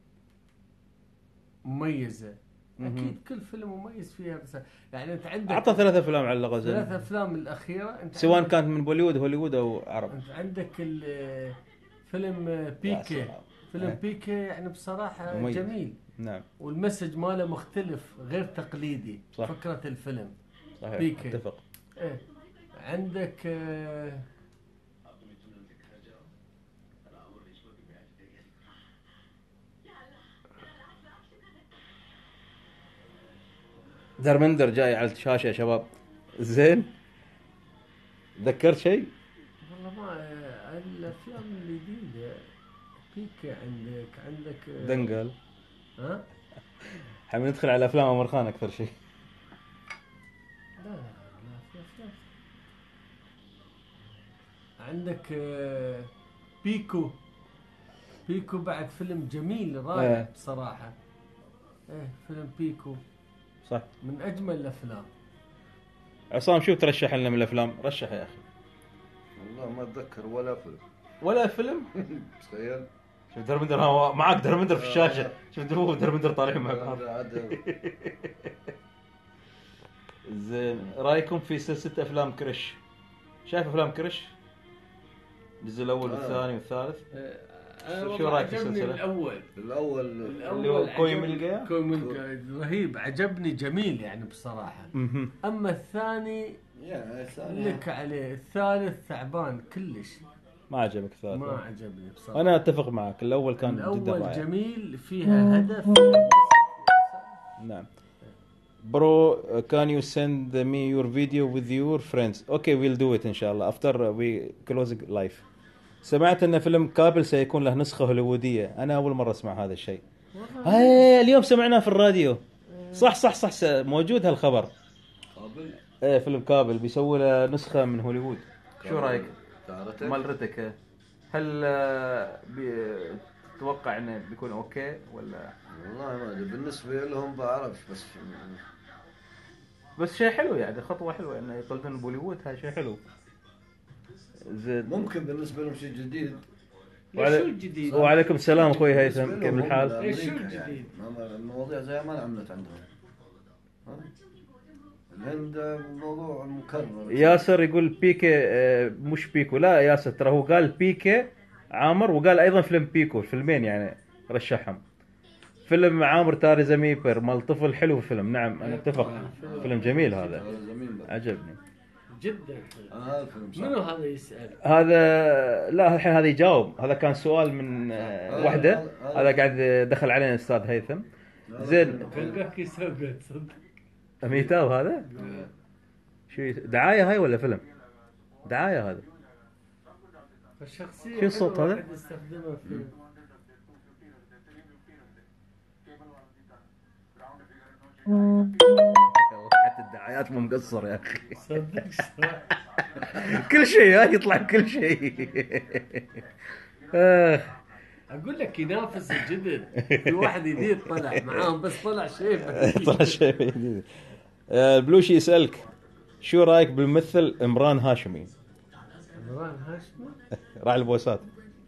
[SPEAKER 3] مميزة. اكيد كل فيلم مميز فيها رسالة. يعني انت عندك
[SPEAKER 1] اعطى 3 افلام على
[SPEAKER 3] ثلاث
[SPEAKER 1] الغزل،
[SPEAKER 3] افلام الاخيرة انت
[SPEAKER 1] سواء
[SPEAKER 3] عندك
[SPEAKER 1] كانت من بوليوود هوليوود او عرب.
[SPEAKER 3] انت عندك فيلم بيكي.
[SPEAKER 1] سلام.
[SPEAKER 3] فيلم
[SPEAKER 1] إيه.
[SPEAKER 3] بيكي يعني بصراحة
[SPEAKER 1] مميز.
[SPEAKER 3] جميل،
[SPEAKER 1] نعم
[SPEAKER 3] والمسج ماله مختلف غير تقليدي.
[SPEAKER 1] صح.
[SPEAKER 3] فكرة الفيلم.
[SPEAKER 1] صحيح
[SPEAKER 3] بيكي.
[SPEAKER 1] اتفق.
[SPEAKER 3] ايه. عندك
[SPEAKER 1] درمندر جاي على الشاشة يا شباب. زين ذكرت شيء؟
[SPEAKER 3] والله ما الافلام الجديدة بيكي. عندك
[SPEAKER 1] دنقل.
[SPEAKER 3] ها؟
[SPEAKER 1] حبي ندخل على افلام عمر خان اكثر شيء.
[SPEAKER 3] لا في افلام. عندك بيكو. بيكو بعد فيلم جميل رائع
[SPEAKER 1] إيه.
[SPEAKER 3] بصراحة. ايه فيلم بيكو
[SPEAKER 1] صح.
[SPEAKER 3] من اجمل الافلام.
[SPEAKER 1] عصام شو ترشح لنا من الافلام؟ رشح يا اخي.
[SPEAKER 2] والله ما اتذكر ولا فيلم.
[SPEAKER 1] ولا فيلم؟
[SPEAKER 2] تخيل.
[SPEAKER 1] شوف درمندر معك درمندر في الشاشة. شوف هو درمندر طالعين مع بعض. زين رايكم في سلسلة افلام كرش؟ شايف افلام كرش؟ الجزء الاول والثاني والثالث؟ شو رايك في
[SPEAKER 3] عجبني
[SPEAKER 1] السلسلة؟
[SPEAKER 2] الاول
[SPEAKER 1] اللي هو كوي ملقا؟
[SPEAKER 3] كوي ملقا رهيب، عجبني جميل يعني بصراحة.
[SPEAKER 1] مهم.
[SPEAKER 3] اما الثاني
[SPEAKER 2] يا الثاني
[SPEAKER 3] لك عليه. الثالث تعبان كلش،
[SPEAKER 1] ما عجبك الثالث؟
[SPEAKER 3] ما عجبني بصراحة.
[SPEAKER 1] انا اتفق معك، الاول كان جدا
[SPEAKER 3] الأول
[SPEAKER 1] رائع.
[SPEAKER 3] جميل، فيها هدف.
[SPEAKER 1] نعم. Bro, can you send me your video with your friends? Okay, we'll do it إن شاء الله after we close live. سمعت أن فيلم كابل سيكون له نسخة هوليوودية. أنا أول مرة أسمع هذا الشيء. اليوم سمعناه في الراديو. صح صح صح, موجود هالخبر.
[SPEAKER 2] قابل.
[SPEAKER 1] إيه فيلم كابل بيسوي له نسخة من هوليوود. شو رأيك؟ مال رتك هل تتوقع انه بيكون اوكي ولا؟
[SPEAKER 2] والله ما ادري، بالنسبه لهم بعرفش،
[SPEAKER 1] بس شيء حلو يعني، خطوه حلوه انه يقلدون بوليوود، هذا شيء حلو. زين
[SPEAKER 2] ممكن بالنسبه لهم شيء جديد.
[SPEAKER 3] شو الجديد؟
[SPEAKER 1] وعليكم السلام اخوي هيثم، كيف الحال؟
[SPEAKER 3] إيش شو الجديد؟
[SPEAKER 2] يعني المواضيع زي ما عملت عندهم. الهند موضوع مكرر.
[SPEAKER 1] ياسر يقول بيكي مش بيكو. لا ياسر ترى هو قال بيكي عامر، وقال ايضا فيلم بيكو، فيلمين يعني رشحهم. فيلم عامر تاري زميبر مال طفل حلو الفيلم. نعم انا اتفق، فيلم جميل هذا، عجبني
[SPEAKER 3] جدا.
[SPEAKER 2] هذا الفيلم صح.
[SPEAKER 3] منو هذا يسأل؟
[SPEAKER 1] هذا لا الحين هذا يجاوب، هذا كان سؤال من وحده. هذا قاعد دخل علينا الاستاذ هيثم. زين
[SPEAKER 3] فلقاك يسوق تصدق
[SPEAKER 1] ميتاو هذا شو دعايه هاي ولا فيلم؟ دعايه هذا.
[SPEAKER 3] الشخصية
[SPEAKER 1] شو الصوت هذا؟
[SPEAKER 3] يستخدمها في
[SPEAKER 1] حتى الدعايات مو مقصر يا اخي.
[SPEAKER 3] صدق
[SPEAKER 1] كل شيء هاي يطلع كل شيء.
[SPEAKER 3] اقول لك ينافس الجدد. في واحد جديد طلع معاهم، بس طلع شيء
[SPEAKER 1] طلع شيء جديد. البلوشي يسألك شو رايك بالممثل إمران هاشمي؟
[SPEAKER 3] إمران هاشمي
[SPEAKER 1] راعي البوسات.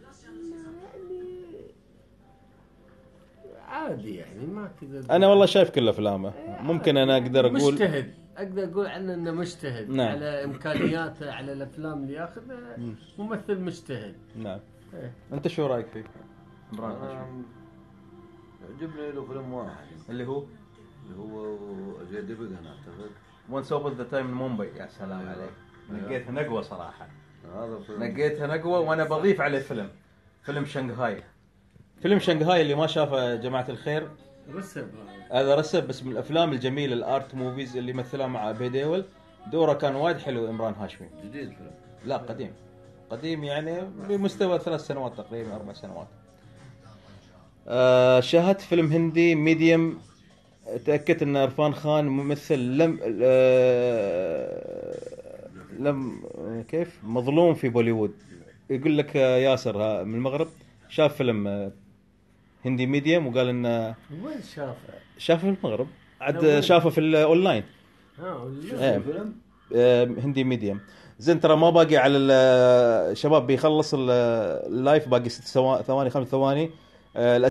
[SPEAKER 3] عادي يعني، ما تقدر.
[SPEAKER 1] انا والله شايف كل افلامه. ممكن انا اقدر اقول
[SPEAKER 3] مجتهد، اقدر اقول عنه انه مجتهد.
[SPEAKER 1] نعم.
[SPEAKER 3] على امكانياته، على الافلام اللي ياخذها، ممثل مجتهد.
[SPEAKER 1] نعم.
[SPEAKER 3] إيه.
[SPEAKER 1] انت شو رايك فيه إمران هاشمي؟
[SPEAKER 2] يعجبني له فيلم واحد
[SPEAKER 1] اللي هو
[SPEAKER 2] جاي ديفيد انا اعتقد.
[SPEAKER 1] وانس اوبن ذا تايم مومباي. يا سلام عليك، نقيتها نقوه صراحه.
[SPEAKER 2] هذا فيلم
[SPEAKER 1] نقيتها نقوه. وانا بضيف عليه فيلم شنغهاي. فيلم شنغهاي اللي ما شافه جماعه الخير،
[SPEAKER 3] رسب
[SPEAKER 1] هذا رسب، بس من الافلام الجميله الارت موفيز اللي مثلها مع بيديول. دوره كان وايد حلو إمران هاشمي.
[SPEAKER 2] جديد فيلم.
[SPEAKER 1] لا قديم يعني بمستوى 3 سنوات تقريبا 4 سنوات. شاهدت فيلم هندي ميديم، تأكدت ان عرفان خان ممثل لم كيف مظلوم في بوليوود. يقول لك ياسر من المغرب شاف فيلم هندي ميديم وقال انه
[SPEAKER 3] وين شافه؟
[SPEAKER 1] شافه في المغرب عاد
[SPEAKER 3] وين؟
[SPEAKER 1] شافه في الاونلاين
[SPEAKER 3] ولا؟
[SPEAKER 2] الفيلم
[SPEAKER 1] هندي ميديم. زين ترى ما باقي على الشباب بيخلص اللايف باقي 6 ثواني 5 ثواني